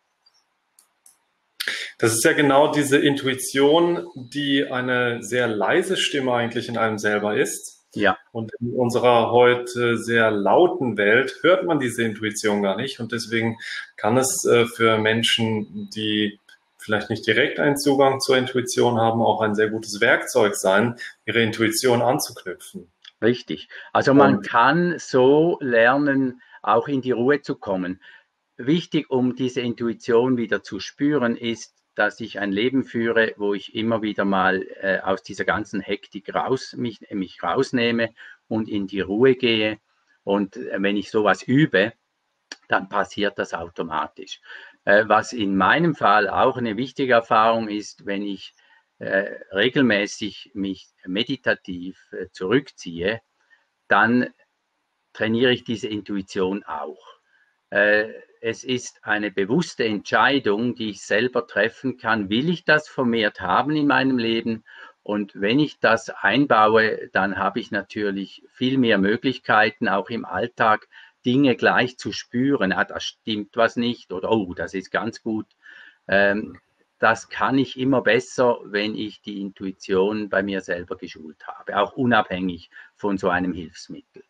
Das ist ja genau diese Intuition, die eine sehr leise Stimme eigentlich in einem selber ist. Ja. Und in unserer heute sehr lauten Welt hört man diese Intuition gar nicht. Und deswegen kann es äh, für Menschen, die vielleicht nicht direkt einen Zugang zur Intuition haben, auch ein sehr gutes Werkzeug sein, ihre Intuition anzuknüpfen. Richtig. Also man kann so lernen, auch in die Ruhe zu kommen. Wichtig, um diese Intuition wieder zu spüren, ist, dass ich ein Leben führe, wo ich immer wieder mal äh, aus dieser ganzen Hektik raus, mich, mich rausnehme und in die Ruhe gehe. Und äh, wenn ich sowas übe, dann passiert das automatisch. Äh, was in meinem Fall auch eine wichtige Erfahrung ist, wenn ich äh, regelmäßig mich meditativ äh, zurückziehe, dann trainiere ich diese Intuition auch. Äh, es ist eine bewusste Entscheidung, die ich selber treffen kann. Will ich das vermehrt haben in meinem Leben? Und wenn ich das einbaue, dann habe ich natürlich viel mehr Möglichkeiten, auch im Alltag Dinge gleich zu spüren. Ah, da stimmt was nicht oder oh, das ist ganz gut. Ähm, das kann ich immer besser, wenn ich die Intuition bei mir selber geschult habe, auch unabhängig von so einem Hilfsmittel.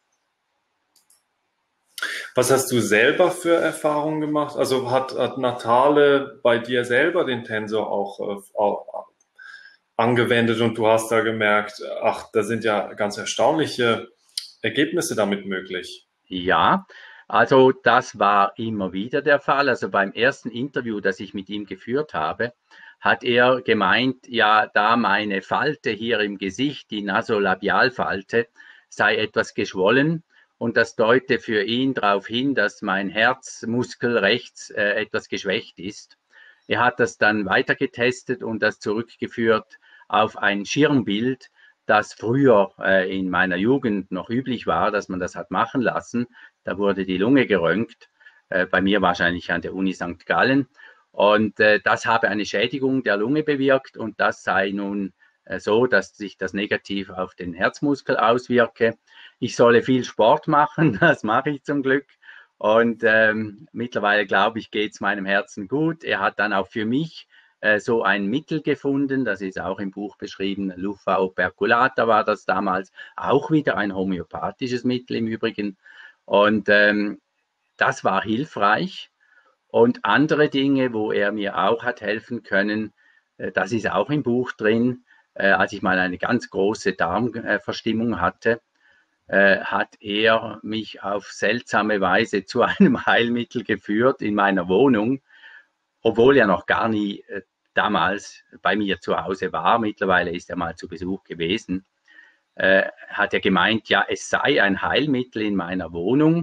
Was hast du selber für Erfahrungen gemacht? Also hat, hat Natale bei dir selber den Tensor auch, äh, auch angewendet und du hast da gemerkt, ach, da sind ja ganz erstaunliche Ergebnisse damit möglich? Ja, also das war immer wieder der Fall. Also beim ersten Interview, das ich mit ihm geführt habe, hat er gemeint, ja, da meine Falte hier im Gesicht, die Nasolabialfalte, sei etwas geschwollen und das deute für ihn darauf hin, dass mein Herzmuskel rechts äh, etwas geschwächt ist. Er hat das dann weiter getestet und das zurückgeführt auf ein Schirmbild, das früher äh, in meiner Jugend noch üblich war, dass man das hat machen lassen. Da wurde die Lunge geröntgt, äh, bei mir wahrscheinlich an der Uni Sankt Gallen. Und äh, das habe eine Schädigung der Lunge bewirkt und das sei nun äh, so, dass sich das negativ auf den Herzmuskel auswirke. Ich solle viel Sport machen, das mache ich zum Glück. Und ähm, mittlerweile, glaube ich, geht es meinem Herzen gut. Er hat dann auch für mich äh, so ein Mittel gefunden, das ist auch im Buch beschrieben, Luffa operculata war das damals, auch wieder ein homöopathisches Mittel im Übrigen. Und ähm, das war hilfreich. Und andere Dinge, wo er mir auch hat helfen können, äh, das ist auch im Buch drin, äh, als ich mal eine ganz große Darmverstimmung hatte, äh, hat er mich auf seltsame Weise zu einem Heilmittel geführt in meiner Wohnung, obwohl er noch gar nie äh, damals bei mir zu Hause war. Mittlerweile ist er mal zu Besuch gewesen. Äh, hat er gemeint, ja, es sei ein Heilmittel in meiner Wohnung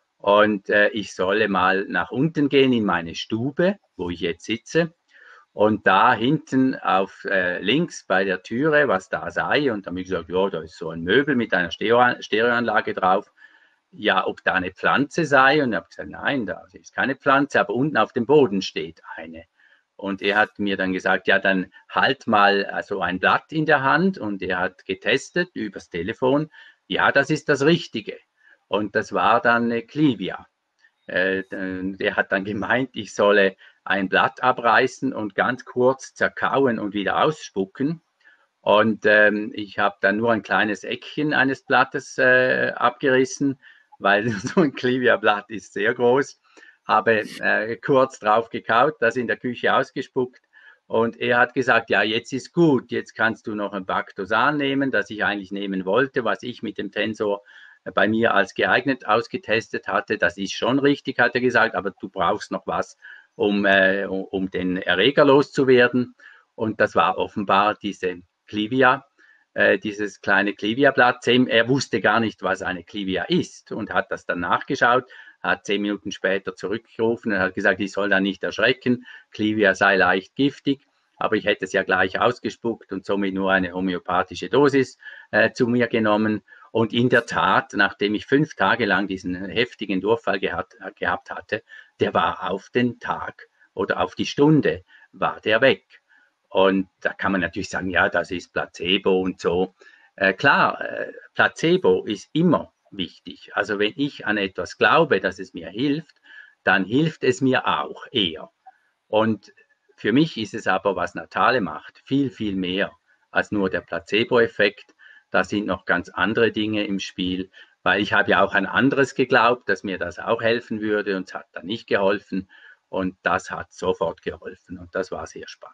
und äh, ich solle mal nach unten gehen in meine Stube, wo ich jetzt sitze. Und da hinten auf äh, links bei der Türe, was da sei, und dann habe ich gesagt, ja, da ist so ein Möbel mit einer Stereo Stereoanlage drauf. Ja, ob da eine Pflanze sei. Und ich habe gesagt, nein, da ist keine Pflanze, aber unten auf dem Boden steht eine. Und er hat mir dann gesagt, ja, dann halt mal also ein Blatt in der Hand. Und er hat getestet übers Telefon, ja, das ist das Richtige. Und das war dann eine Clivia. Äh, der hat dann gemeint, ich solle ein Blatt abreißen und ganz kurz zerkauen und wieder ausspucken. Und ähm, ich habe dann nur ein kleines Eckchen eines Blattes äh, abgerissen, weil so ein Clivia-Blatt ist sehr groß. Habe äh, kurz drauf gekaut, das in der Küche ausgespuckt. Und er hat gesagt, ja, jetzt ist gut, jetzt kannst du noch ein Bactosan nehmen, das ich eigentlich nehmen wollte, was ich mit dem Tensor bei mir als geeignet ausgetestet hatte. Das ist schon richtig, hat er gesagt, aber du brauchst noch was, um, äh, um den Erreger loszuwerden. Und das war offenbar diese Clivia, äh, dieses kleine Clivia-Blatt. Er wusste gar nicht, was eine Clivia ist und hat das dann nachgeschaut, hat zehn Minuten später zurückgerufen und hat gesagt, ich soll da nicht erschrecken, Clivia sei leicht giftig, aber ich hätte es ja gleich ausgespuckt und somit nur eine homöopathische Dosis äh, zu mir genommen. Und in der Tat, nachdem ich fünf Tage lang diesen heftigen Durchfall gehabt, gehabt hatte, der war auf den Tag oder auf die Stunde, war der weg. Und da kann man natürlich sagen, ja, das ist Placebo und so. Äh, klar, äh, Placebo ist immer wichtig. Also wenn ich an etwas glaube, dass es mir hilft, dann hilft es mir auch eher. Und für mich ist es aber, was Natale macht, viel, viel mehr als nur der Placebo-Effekt. Da sind noch ganz andere Dinge im Spiel, weil ich habe ja auch an anderes geglaubt, dass mir das auch helfen würde, und es hat dann nicht geholfen. Und das hat sofort geholfen und das war sehr spannend.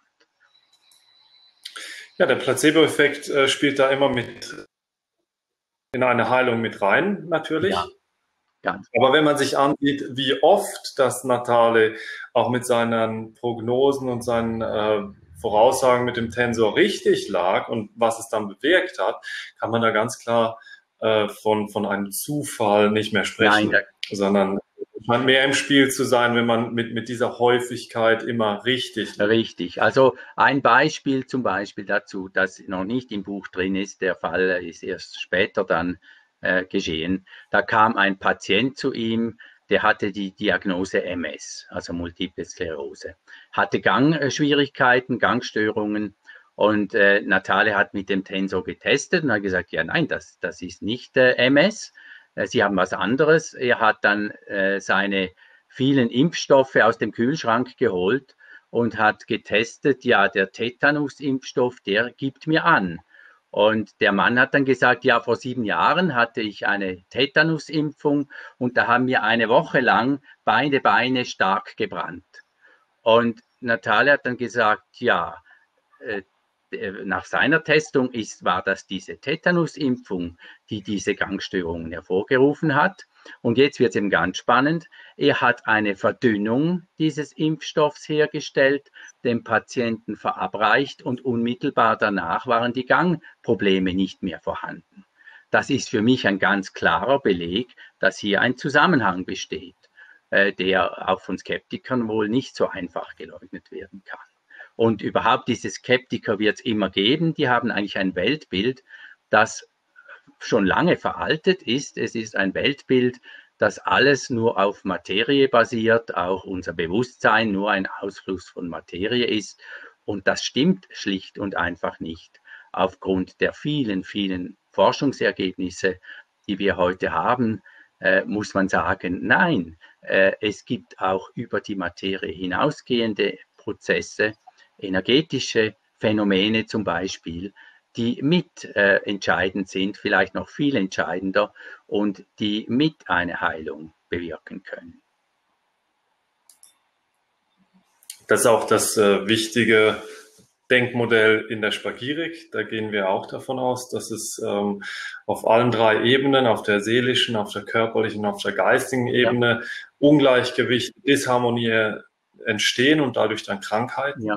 Ja, der Placebo-Effekt äh, spielt da immer mit in eine Heilung mit rein, natürlich. Ja, ganz. Aber wenn man sich ansieht, wie oft das Natale auch mit seinen Prognosen und seinen äh, Voraussagen mit dem Tensor richtig lag und was es dann bewirkt hat, kann man da ganz klar äh, von, von einem Zufall nicht mehr sprechen, Nein, sondern es scheint mehr im Spiel zu sein, wenn man mit, mit dieser Häufigkeit immer richtig liegt. richtig. Also ein Beispiel zum Beispiel dazu, das noch nicht im Buch drin ist, der Fall ist erst später dann äh, geschehen. Da kam ein Patient zu ihm, der hatte die Diagnose M S, also Multiple Sklerose, hatte Gangschwierigkeiten, Gangstörungen, und äh, Natale hat mit dem Tensor getestet und hat gesagt, ja nein, das, das ist nicht äh, M S, äh, Sie haben was anderes. Er hat dann äh, seine vielen Impfstoffe aus dem Kühlschrank geholt und hat getestet, ja, der Tetanus-Impfstoff, der gibt mir an. Und der Mann hat dann gesagt, ja, vor sieben Jahren hatte ich eine Tetanus-Impfung und da haben mir eine Woche lang beide Beine stark gebrannt. Und Natalia hat dann gesagt, ja, äh, nach seiner Testung ist, war das diese Tetanus-Impfung, die diese Gangstörungen hervorgerufen hat. Und jetzt wird es eben ganz spannend. Er hat eine Verdünnung dieses Impfstoffs hergestellt, dem Patienten verabreicht und unmittelbar danach waren die Gangprobleme nicht mehr vorhanden. Das ist für mich ein ganz klarer Beleg, dass hier ein Zusammenhang besteht, äh, der auch von Skeptikern wohl nicht so einfach geleugnet werden kann. Und überhaupt diese Skeptiker wird es immer geben, die haben eigentlich ein Weltbild, das schon lange veraltet ist. Es ist ein Weltbild, das alles nur auf Materie basiert, auch unser Bewusstsein nur ein Ausfluss von Materie ist. Und das stimmt schlicht und einfach nicht. Aufgrund der vielen, vielen Forschungsergebnisse, die wir heute haben, äh, muss man sagen, nein, äh, es gibt auch über die Materie hinausgehende Prozesse, energetische Phänomene zum Beispiel, die mit äh, entscheidend sind, vielleicht noch viel entscheidender und die mit eine Heilung bewirken können. Das ist auch das äh, wichtige Denkmodell in der Spagyrik. Da gehen wir auch davon aus, dass es ähm, auf allen drei Ebenen, auf der seelischen, auf der körperlichen, auf der geistigen Ebene, ja, Ungleichgewicht, Disharmonie entstehen und dadurch dann Krankheiten. Ja.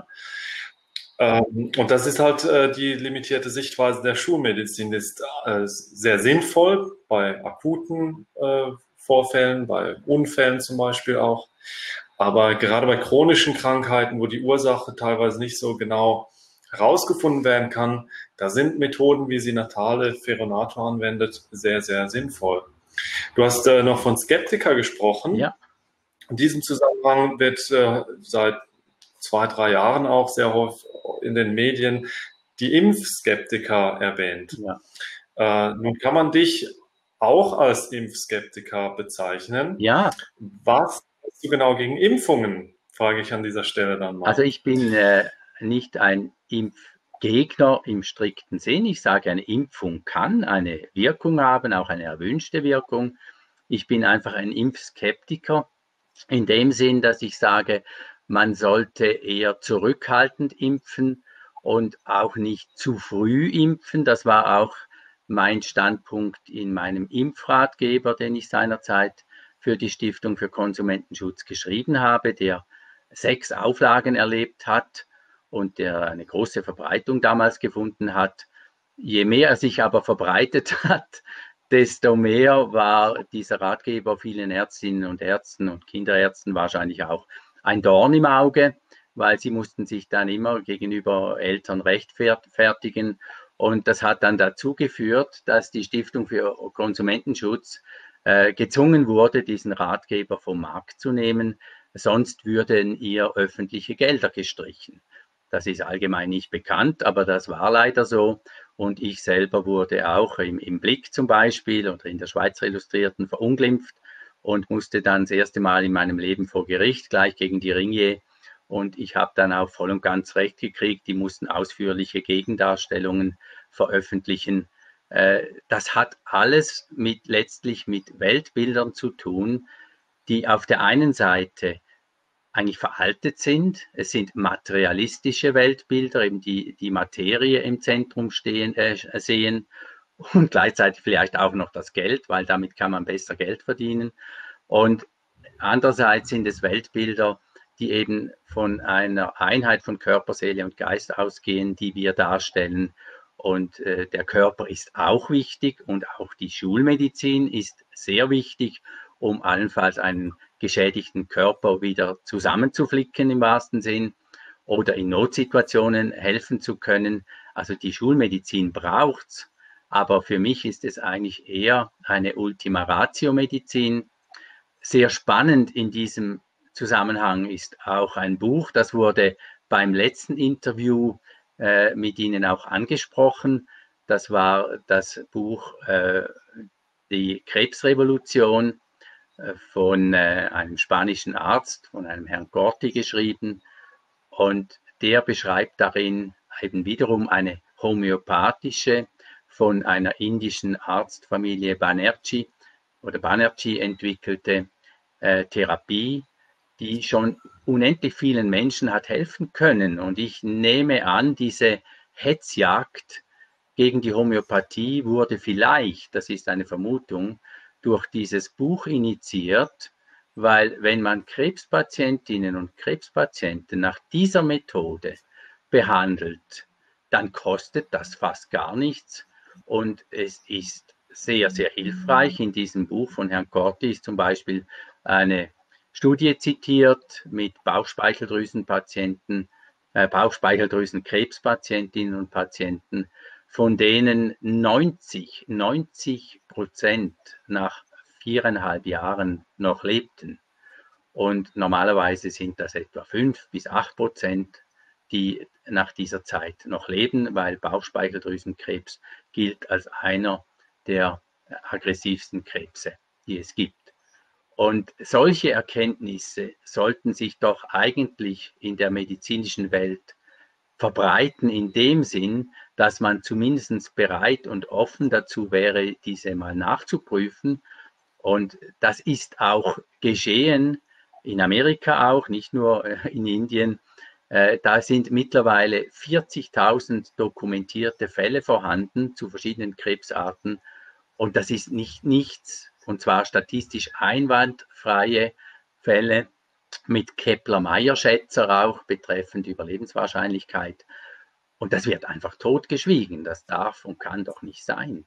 Ähm, und das ist halt äh, die limitierte Sichtweise der Schulmedizin. Das ist äh, sehr sinnvoll bei akuten äh, Vorfällen, bei Unfällen zum Beispiel auch. Aber gerade bei chronischen Krankheiten, wo die Ursache teilweise nicht so genau herausgefunden werden kann, da sind Methoden, wie sie Natale Ferronato anwendet, sehr, sehr sinnvoll. Du hast äh, noch von Skeptiker gesprochen. Ja. In diesem Zusammenhang wird äh, seit zwei, drei Jahren auch sehr häufig in den Medien die Impfskeptiker erwähnt. Ja. Äh, nun kann man dich auch als Impfskeptiker bezeichnen. Ja. Was hast du genau gegen Impfungen, frage ich an dieser Stelle dann mal. Also ich bin äh, nicht ein Impfgegner im strikten Sinn. Ich sage, eine Impfung kann eine Wirkung haben, auch eine erwünschte Wirkung. Ich bin einfach ein Impfskeptiker in dem Sinn, dass ich sage, man sollte eher zurückhaltend impfen und auch nicht zu früh impfen. Das war auch mein Standpunkt in meinem Impfratgeber, den ich seinerzeit für die Stiftung für Konsumentenschutz geschrieben habe, der sechs Auflagen erlebt hat und der eine große Verbreitung damals gefunden hat. Je mehr er sich aber verbreitet hat, desto mehr war dieser Ratgeber vielen Ärztinnen und Ärzten und Kinderärzten wahrscheinlich auch ein Dorn im Auge, weil sie mussten sich dann immer gegenüber Eltern rechtfertigen. Und das hat dann dazu geführt, dass die Stiftung für Konsumentenschutz äh, gezwungen wurde, diesen Ratgeber vom Markt zu nehmen. Sonst würden ihr öffentliche Gelder gestrichen. Das ist allgemein nicht bekannt, aber das war leider so. Und ich selber wurde auch im, im Blick zum Beispiel oder in der Schweizer Illustrierten verunglimpft und musste dann das erste Mal in meinem Leben vor Gericht, gleich gegen die Ringier. Und ich habe dann auch voll und ganz recht gekriegt. Die mussten ausführliche Gegendarstellungen veröffentlichen. Das hat alles mit, letztlich mit Weltbildern zu tun, die auf der einen Seite eigentlich veraltet sind. Es sind materialistische Weltbilder, eben die die Materie im Zentrum stehen, äh, sehen und gleichzeitig vielleicht auch noch das Geld, weil damit kann man besser Geld verdienen. Und andererseits sind es Weltbilder, die eben von einer Einheit von Körper, Seele und Geist ausgehen, die wir darstellen. Und äh, der Körper ist auch wichtig und auch die Schulmedizin ist sehr wichtig, um allenfalls einen geschädigten Körper wieder zusammenzuflicken im wahrsten Sinn oder in Notsituationen helfen zu können. Also die Schulmedizin braucht's, aber für mich ist es eigentlich eher eine Ultima Ratio Medizin. Sehr spannend in diesem Zusammenhang ist auch ein Buch, das wurde beim letzten Interview äh, mit Ihnen auch angesprochen. Das war das Buch äh, Die Krebsrevolution von äh, einem spanischen Arzt, von einem Herrn Corti geschrieben. Und der beschreibt darin eben wiederum eine homöopathische, von einer indischen Arztfamilie Banerjee oder Banerjee entwickelte äh, Therapie, die schon unendlich vielen Menschen hat helfen können. Und ich nehme an, diese Hetzjagd gegen die Homöopathie wurde vielleicht, das ist eine Vermutung, durch dieses Buch initiiert, weil wenn man Krebspatientinnen und Krebspatienten nach dieser Methode behandelt, dann kostet das fast gar nichts und es ist sehr, sehr hilfreich. In diesem Buch von Herrn Corti ist zum Beispiel eine Studie zitiert mit Bauchspeicheldrüsenpatienten, äh, Bauchspeicheldrüsenkrebspatientinnen und Patienten, von denen neunzig, neunzig Prozent nach viereinhalb Jahren noch lebten. Und normalerweise sind das etwa fünf bis acht Prozent, die nach dieser Zeit noch leben, weil Bauchspeicheldrüsenkrebs gilt als einer der aggressivsten Krebse, die es gibt. Und solche Erkenntnisse sollten sich doch eigentlich in der medizinischen Welt verbreiten in dem Sinn, dass man zumindest bereit und offen dazu wäre, diese mal nachzuprüfen. Und das ist auch geschehen, in Amerika auch, nicht nur in Indien. Da sind mittlerweile vierzigtausend dokumentierte Fälle vorhanden zu verschiedenen Krebsarten. Und das ist nicht nichts, und zwar statistisch einwandfreie Fälle mit Kepler-Meyer-Schätzer auch betreffend Überlebenswahrscheinlichkeit. Und das wird einfach totgeschwiegen. Das darf und kann doch nicht sein.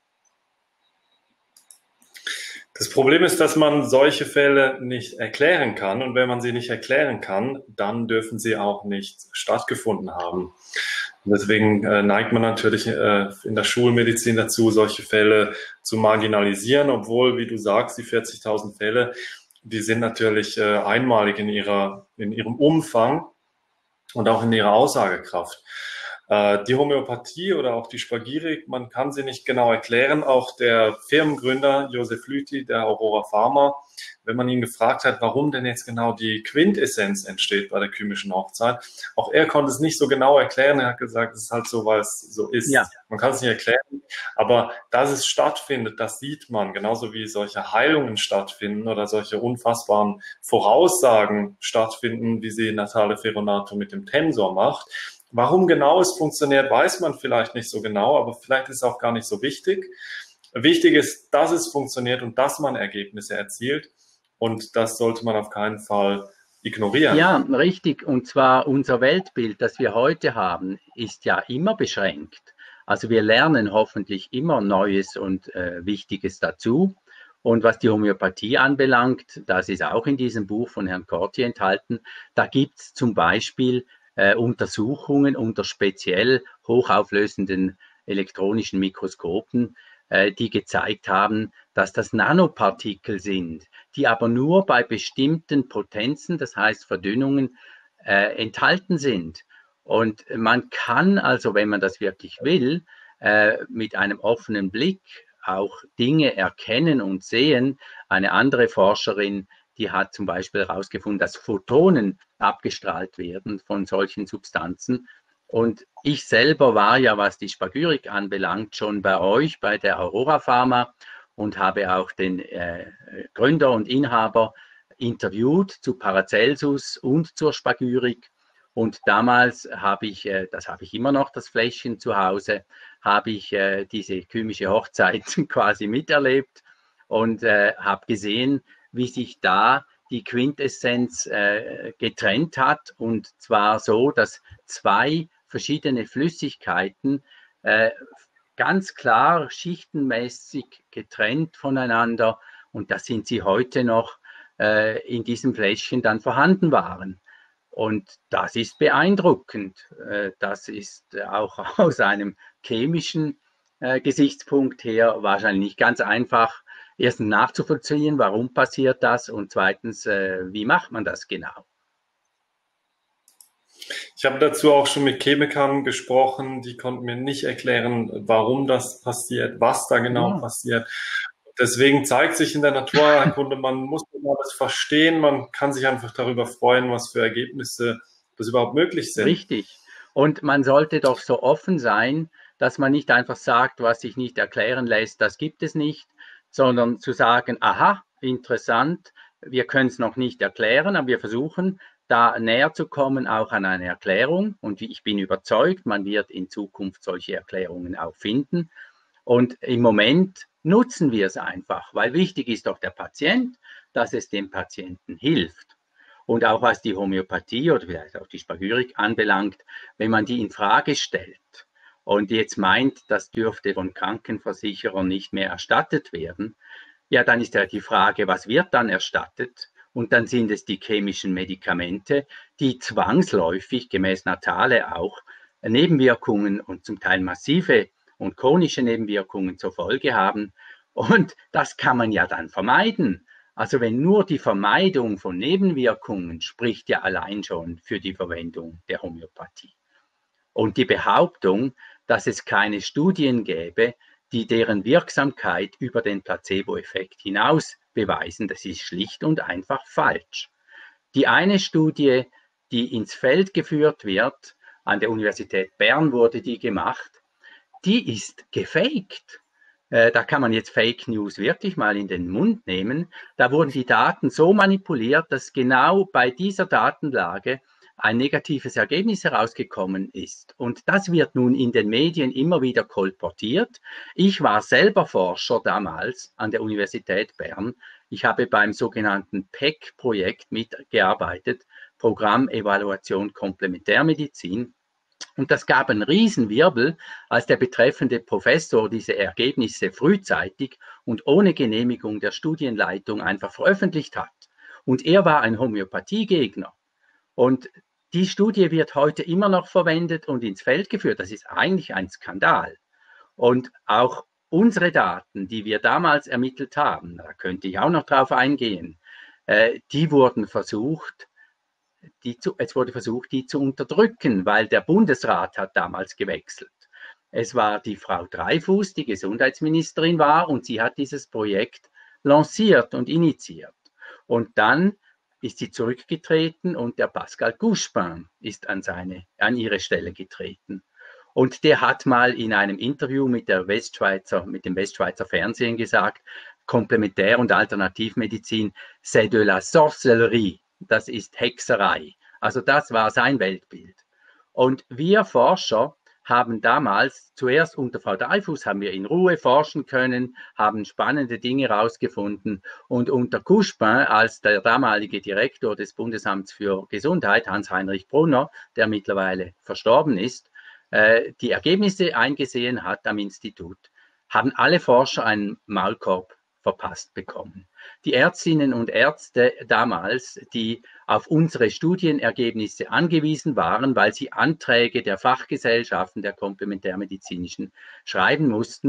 Das Problem ist, dass man solche Fälle nicht erklären kann. Und wenn man sie nicht erklären kann, dann dürfen sie auch nicht stattgefunden haben. Und deswegen äh, neigt man natürlich äh, in der Schulmedizin dazu, solche Fälle zu marginalisieren, obwohl, wie du sagst, die vierzigtausend Fälle, die sind natürlich äh, einmalig in ihrer, in ihrem Umfang und auch in ihrer Aussagekraft. Äh, die Homöopathie oder auch die Spagyrik, man kann sie nicht genau erklären. Auch der Firmengründer Joseph Lüthi, der Aurora Pharma, wenn man ihn gefragt hat, warum denn jetzt genau die Quintessenz entsteht bei der chemischen Hochzeit, auch er konnte es nicht so genau erklären. Er hat gesagt, es ist halt so, weil es so ist. Ja. Man kann es nicht erklären, aber dass es stattfindet, das sieht man. Genauso wie solche Heilungen stattfinden oder solche unfassbaren Voraussagen stattfinden, wie sie Natale Ferronato mit dem Tensor macht. Warum genau es funktioniert, weiß man vielleicht nicht so genau, aber vielleicht ist es auch gar nicht so wichtig. Wichtig ist, dass es funktioniert und dass man Ergebnisse erzielt. Und das sollte man auf keinen Fall ignorieren. Ja, richtig. Und zwar unser Weltbild, das wir heute haben, ist ja immer beschränkt. Also wir lernen hoffentlich immer Neues und äh, Wichtiges dazu. Und was die Homöopathie anbelangt, das ist auch in diesem Buch von Herrn Corti enthalten, da gibt es zum Beispiel Äh, Untersuchungen unter speziell hochauflösenden elektronischen Mikroskopen, äh, die gezeigt haben, dass das Nanopartikel sind, die aber nur bei bestimmten Potenzen, das heißt Verdünnungen, äh, enthalten sind. Und man kann also, wenn man das wirklich will, äh, mit einem offenen Blick auch Dinge erkennen und sehen. Eine andere Forscherin, die hat zum Beispiel herausgefunden, dass Photonen abgestrahlt werden von solchen Substanzen. Und ich selber war ja, was die Spagyrik anbelangt, schon bei euch, bei der Aurora Pharma und habe auch den äh, Gründer und Inhaber interviewt zu Paracelsus und zur Spagyrik. Und damals habe ich, äh, das habe ich immer noch, das Fläschchen zu Hause, habe ich äh, diese chymische Hochzeit quasi miterlebt und äh, habe gesehen, wie sich da die Quintessenz äh, getrennt hat. Und zwar so, dass zwei verschiedene Flüssigkeiten äh, ganz klar schichtenmäßig getrennt voneinander, und da sind sie heute noch äh, in diesem Fläschchen dann vorhanden waren. Und das ist beeindruckend. Äh, das ist auch aus einem chemischen äh, Gesichtspunkt her wahrscheinlich nicht ganz einfach, erstens nachzuvollziehen, warum passiert das, und zweitens, äh, wie macht man das genau? Ich habe dazu auch schon mit Chemikern gesprochen, die konnten mir nicht erklären, warum das passiert, was da genau Ja. passiert. Deswegen zeigt sich in der Naturheilkunde, man muss alles verstehen, man kann sich einfach darüber freuen, was für Ergebnisse das überhaupt möglich sind. Richtig. Und man sollte doch so offen sein, dass man nicht einfach sagt, was sich nicht erklären lässt, das gibt es nicht, sondern zu sagen, aha, interessant, wir können es noch nicht erklären, aber wir versuchen, da näher zu kommen, auch an eine Erklärung. Und ich bin überzeugt, man wird in Zukunft solche Erklärungen auch finden. Und im Moment nutzen wir es einfach, weil wichtig ist doch der Patient, dass es dem Patienten hilft. Und auch was die Homöopathie oder vielleicht auch die Spagyrik anbelangt, wenn man die in Frage stellt und jetzt meint, das dürfte von Krankenversicherern nicht mehr erstattet werden, ja, dann ist ja die Frage, was wird dann erstattet? Und dann sind es die chemischen Medikamente, die zwangsläufig, gemäß Natale auch, Nebenwirkungen und zum Teil massive und chronische Nebenwirkungen zur Folge haben. Und das kann man ja dann vermeiden. Also wenn nur die Vermeidung von Nebenwirkungen spricht ja allein schon für die Verwendung der Homöopathie. Und die Behauptung, dass es keine Studien gäbe, die deren Wirksamkeit über den Placebo-Effekt hinaus beweisen, das ist schlicht und einfach falsch. Die eine Studie, die ins Feld geführt wird, an der Universität Bern wurde die gemacht, die ist gefaked. Da kann man jetzt Fake News wirklich mal in den Mund nehmen. Da wurden die Daten so manipuliert, dass genau bei dieser Datenlage ein negatives Ergebnis herausgekommen ist. Und das wird nun in den Medien immer wieder kolportiert. Ich war selber Forscher damals an der Universität Bern. Ich habe beim sogenannten P E C-Projekt mitgearbeitet, Programm Evaluation Komplementärmedizin. Und das gab einen Riesenwirbel, als der betreffende Professor diese Ergebnisse frühzeitig und ohne Genehmigung der Studienleitung einfach veröffentlicht hat. Und er war ein Homöopathiegegner. Und die Studie wird heute immer noch verwendet und ins Feld geführt. Das ist eigentlich ein Skandal. Und auch unsere Daten, die wir damals ermittelt haben, da könnte ich auch noch drauf eingehen, äh, die wurden versucht, Die zu, es wurde versucht, die zu unterdrücken, weil der Bundesrat hat damals gewechselt. Es war die Frau Dreyfus, die Gesundheitsministerin war, und sie hat dieses Projekt lanciert und initiiert. Und dann ist sie zurückgetreten und der Pascal Couchepin ist an, seine, an ihre Stelle getreten. Und der hat mal in einem Interview mit, der Westschweizer, mit dem Westschweizer Fernsehen gesagt, Komplementär- und Alternativmedizin, c'est de la sorcellerie. Das ist Hexerei. Also das war sein Weltbild. Und wir Forscher haben damals, zuerst unter Frau Dreyfus, haben wir in Ruhe forschen können, haben spannende Dinge herausgefunden. Und unter Couchepin, als der damalige Direktor des Bundesamts für Gesundheit, Hans-Heinrich Brunner, der mittlerweile verstorben ist, äh, die Ergebnisse eingesehen hat am Institut, haben alle Forscher einen Maulkorb verpasst bekommen. Die Ärztinnen und Ärzte damals, die auf unsere Studienergebnisse angewiesen waren, weil sie Anträge der Fachgesellschaften der komplementärmedizinischen schreiben mussten,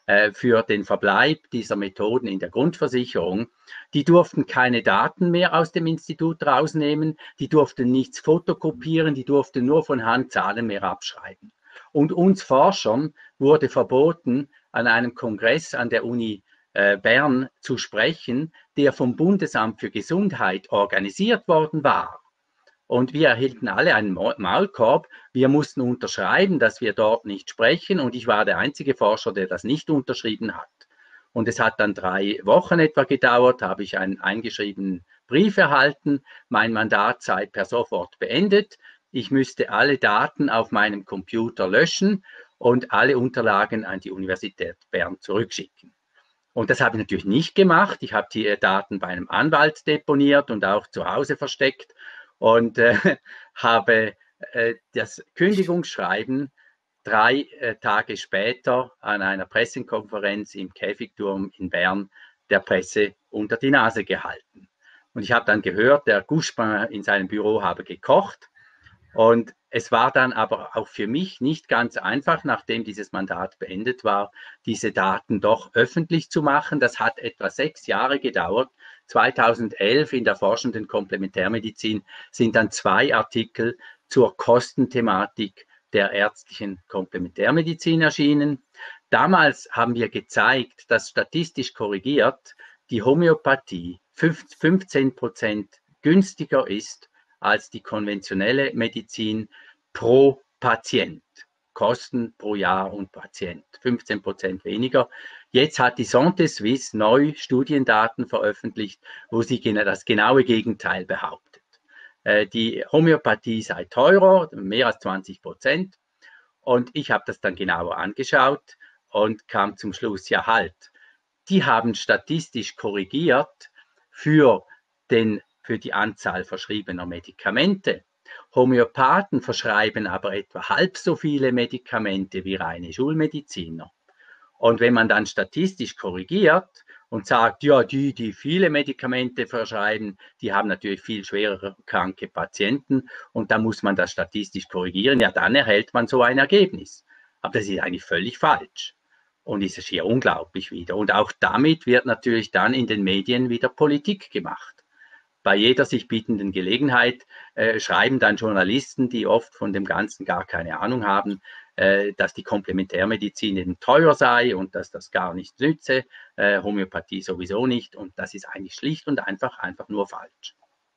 äh, für den Verbleib dieser Methoden in der Grundversicherung. Die durften keine Daten mehr aus dem Institut rausnehmen, die durften nichts fotokopieren, die durften nur von Hand Zahlen mehr abschreiben. Und uns Forschern wurde verboten, an einem Kongress an der Uni äh, Bern zu sprechen, der vom Bundesamt für Gesundheit organisiert worden war. Und wir erhielten alle einen Maulkorb. Wir mussten unterschreiben, dass wir dort nicht sprechen. Und ich war der einzige Forscher, der das nicht unterschrieben hat. Und es hat dann drei Wochen etwa gedauert, habe ich einen eingeschriebenen Brief erhalten. Mein Mandat sei per sofort beendet. Ich müsste alle Daten auf meinem Computer löschen und alle Unterlagen an die Universität Bern zurückschicken. Und das habe ich natürlich nicht gemacht. Ich habe die Daten bei einem Anwalt deponiert und auch zu Hause versteckt und äh, habe äh, das Kündigungsschreiben drei äh, Tage später an einer Pressekonferenz im Käfigturm in Bern der Presse unter die Nase gehalten. Und ich habe dann gehört, der Gouspin in seinem Büro habe gekocht. Und es war dann aber auch für mich nicht ganz einfach, nachdem dieses Mandat beendet war, diese Daten doch öffentlich zu machen. Das hat etwa sechs Jahre gedauert. zweitausendelf in der forschenden Komplementärmedizin sind dann zwei Artikel zur Kostenthematik der ärztlichen Komplementärmedizin erschienen. Damals haben wir gezeigt, dass statistisch korrigiert die Homöopathie fünfzehn Prozent günstiger ist als die konventionelle Medizin pro Patient. Kosten pro Jahr und Patient. fünfzehn Prozent weniger. Jetzt hat die Santé Suisse neu Studiendaten veröffentlicht, wo sie das genaue Gegenteil behauptet. Die Homöopathie sei teurer, mehr als zwanzig Prozent. Und ich habe das dann genauer angeschaut und kam zum Schluss, ja halt, die haben statistisch korrigiert für den für die Anzahl verschriebener Medikamente. Homöopathen verschreiben aber etwa halb so viele Medikamente wie reine Schulmediziner. Und wenn man dann statistisch korrigiert und sagt, ja, die, die viele Medikamente verschreiben, die haben natürlich viel schwerer kranke Patienten und da muss man das statistisch korrigieren, ja, dann erhält man so ein Ergebnis. Aber das ist eigentlich völlig falsch und ist schier unglaublich wieder. Und auch damit wird natürlich dann in den Medien wieder Politik gemacht. Bei jeder sich bietenden Gelegenheit äh, schreiben dann Journalisten, die oft von dem Ganzen gar keine Ahnung haben, äh, dass die Komplementärmedizin eben teuer sei und dass das gar nichts nütze, äh, Homöopathie sowieso nicht. Und das ist eigentlich schlicht und einfach, einfach nur falsch.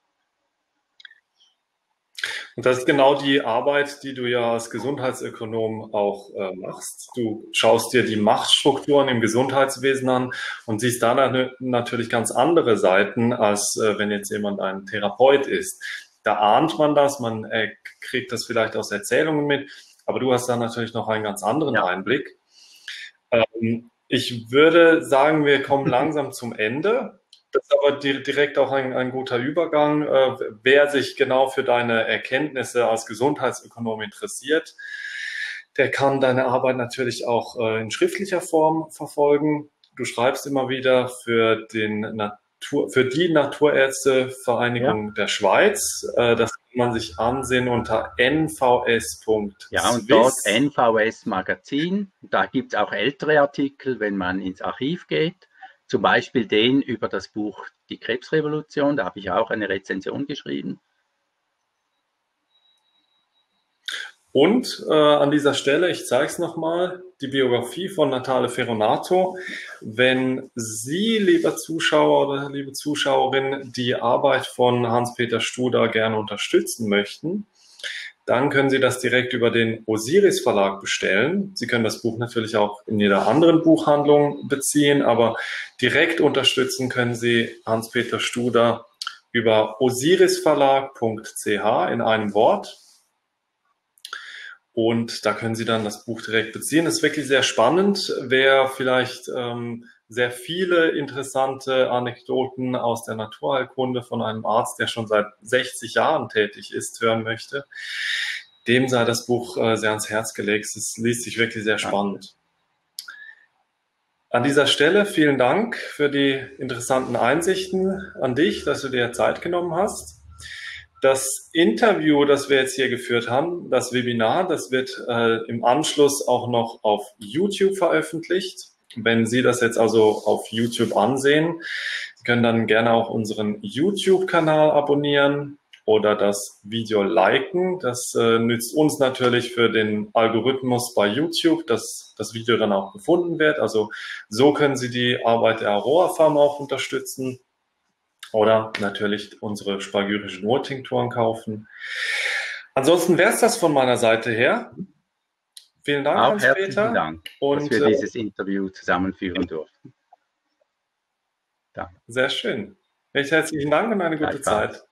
Und das ist genau die Arbeit, die du ja als Gesundheitsökonom auch äh, machst. Du schaust dir die Machtstrukturen im Gesundheitswesen an und siehst da natürlich ganz andere Seiten, als äh, wenn jetzt jemand ein Therapeut ist. Da ahnt man das, man äh, kriegt das vielleicht aus Erzählungen mit, aber du hast da natürlich noch einen ganz anderen ja. Einblick. Ähm, ich würde sagen, wir kommen langsam zum Ende. Das ist aber direkt auch ein, ein guter Übergang. Äh, wer sich genau für deine Erkenntnisse als Gesundheitsökonom interessiert, der kann deine Arbeit natürlich auch äh, in schriftlicher Form verfolgen. Du schreibst immer wieder für, den Natur, für die Naturärztevereinigung ja. der Schweiz. Äh, das kann man sich ansehen unter n v s punkt swiss. Ja, und dort N V S Magazin. Da gibt es auch ältere Artikel, wenn man ins Archiv geht. Zum Beispiel den über das Buch Die Krebsrevolution, da habe ich auch eine Rezension geschrieben. Und äh, an dieser Stelle, ich zeige es nochmal, die Biografie von Natale Ferronato. Wenn Sie, lieber Zuschauer oder liebe Zuschauerin, die Arbeit von Hans-Peter Studer gerne unterstützen möchten, dann können Sie das direkt über den Osiris Verlag bestellen. Sie können das Buch natürlich auch in jeder anderen Buchhandlung beziehen, aber direkt unterstützen können Sie Hans-Peter Studer über osirisverlag punkt c h in einem Wort. Und da können Sie dann das Buch direkt beziehen. Das ist wirklich sehr spannend. Wer vielleicht ähm, sehr viele interessante Anekdoten aus der Naturheilkunde von einem Arzt, der schon seit sechzig Jahren tätig ist, hören möchte, dem sei das Buch äh, sehr ans Herz gelegt. Es liest sich wirklich sehr spannend. An dieser Stelle vielen Dank für die interessanten Einsichten an dich, dass du dir Zeit genommen hast. Das Interview, das wir jetzt hier geführt haben, das Webinar, das wird äh, im Anschluss auch noch auf YouTube veröffentlicht. Wenn Sie das jetzt also auf YouTube ansehen, Sie können dann gerne auch unseren YouTube-Kanal abonnieren oder das Video liken. Das äh, nützt uns natürlich für den Algorithmus bei YouTube, dass das Video dann auch gefunden wird. Also so können Sie die Arbeit der Aroa Farm auch unterstützen oder natürlich unsere spagyrischen Urtinkturen kaufen. Ansonsten wäre es das von meiner Seite her. Vielen Dank, Auch Hans-Peter. Herzlichen Dank, und, dass wir dieses Interview zusammenführen durften. Danke. Sehr schön. Recht herzlichen Dank und eine gute Zeit.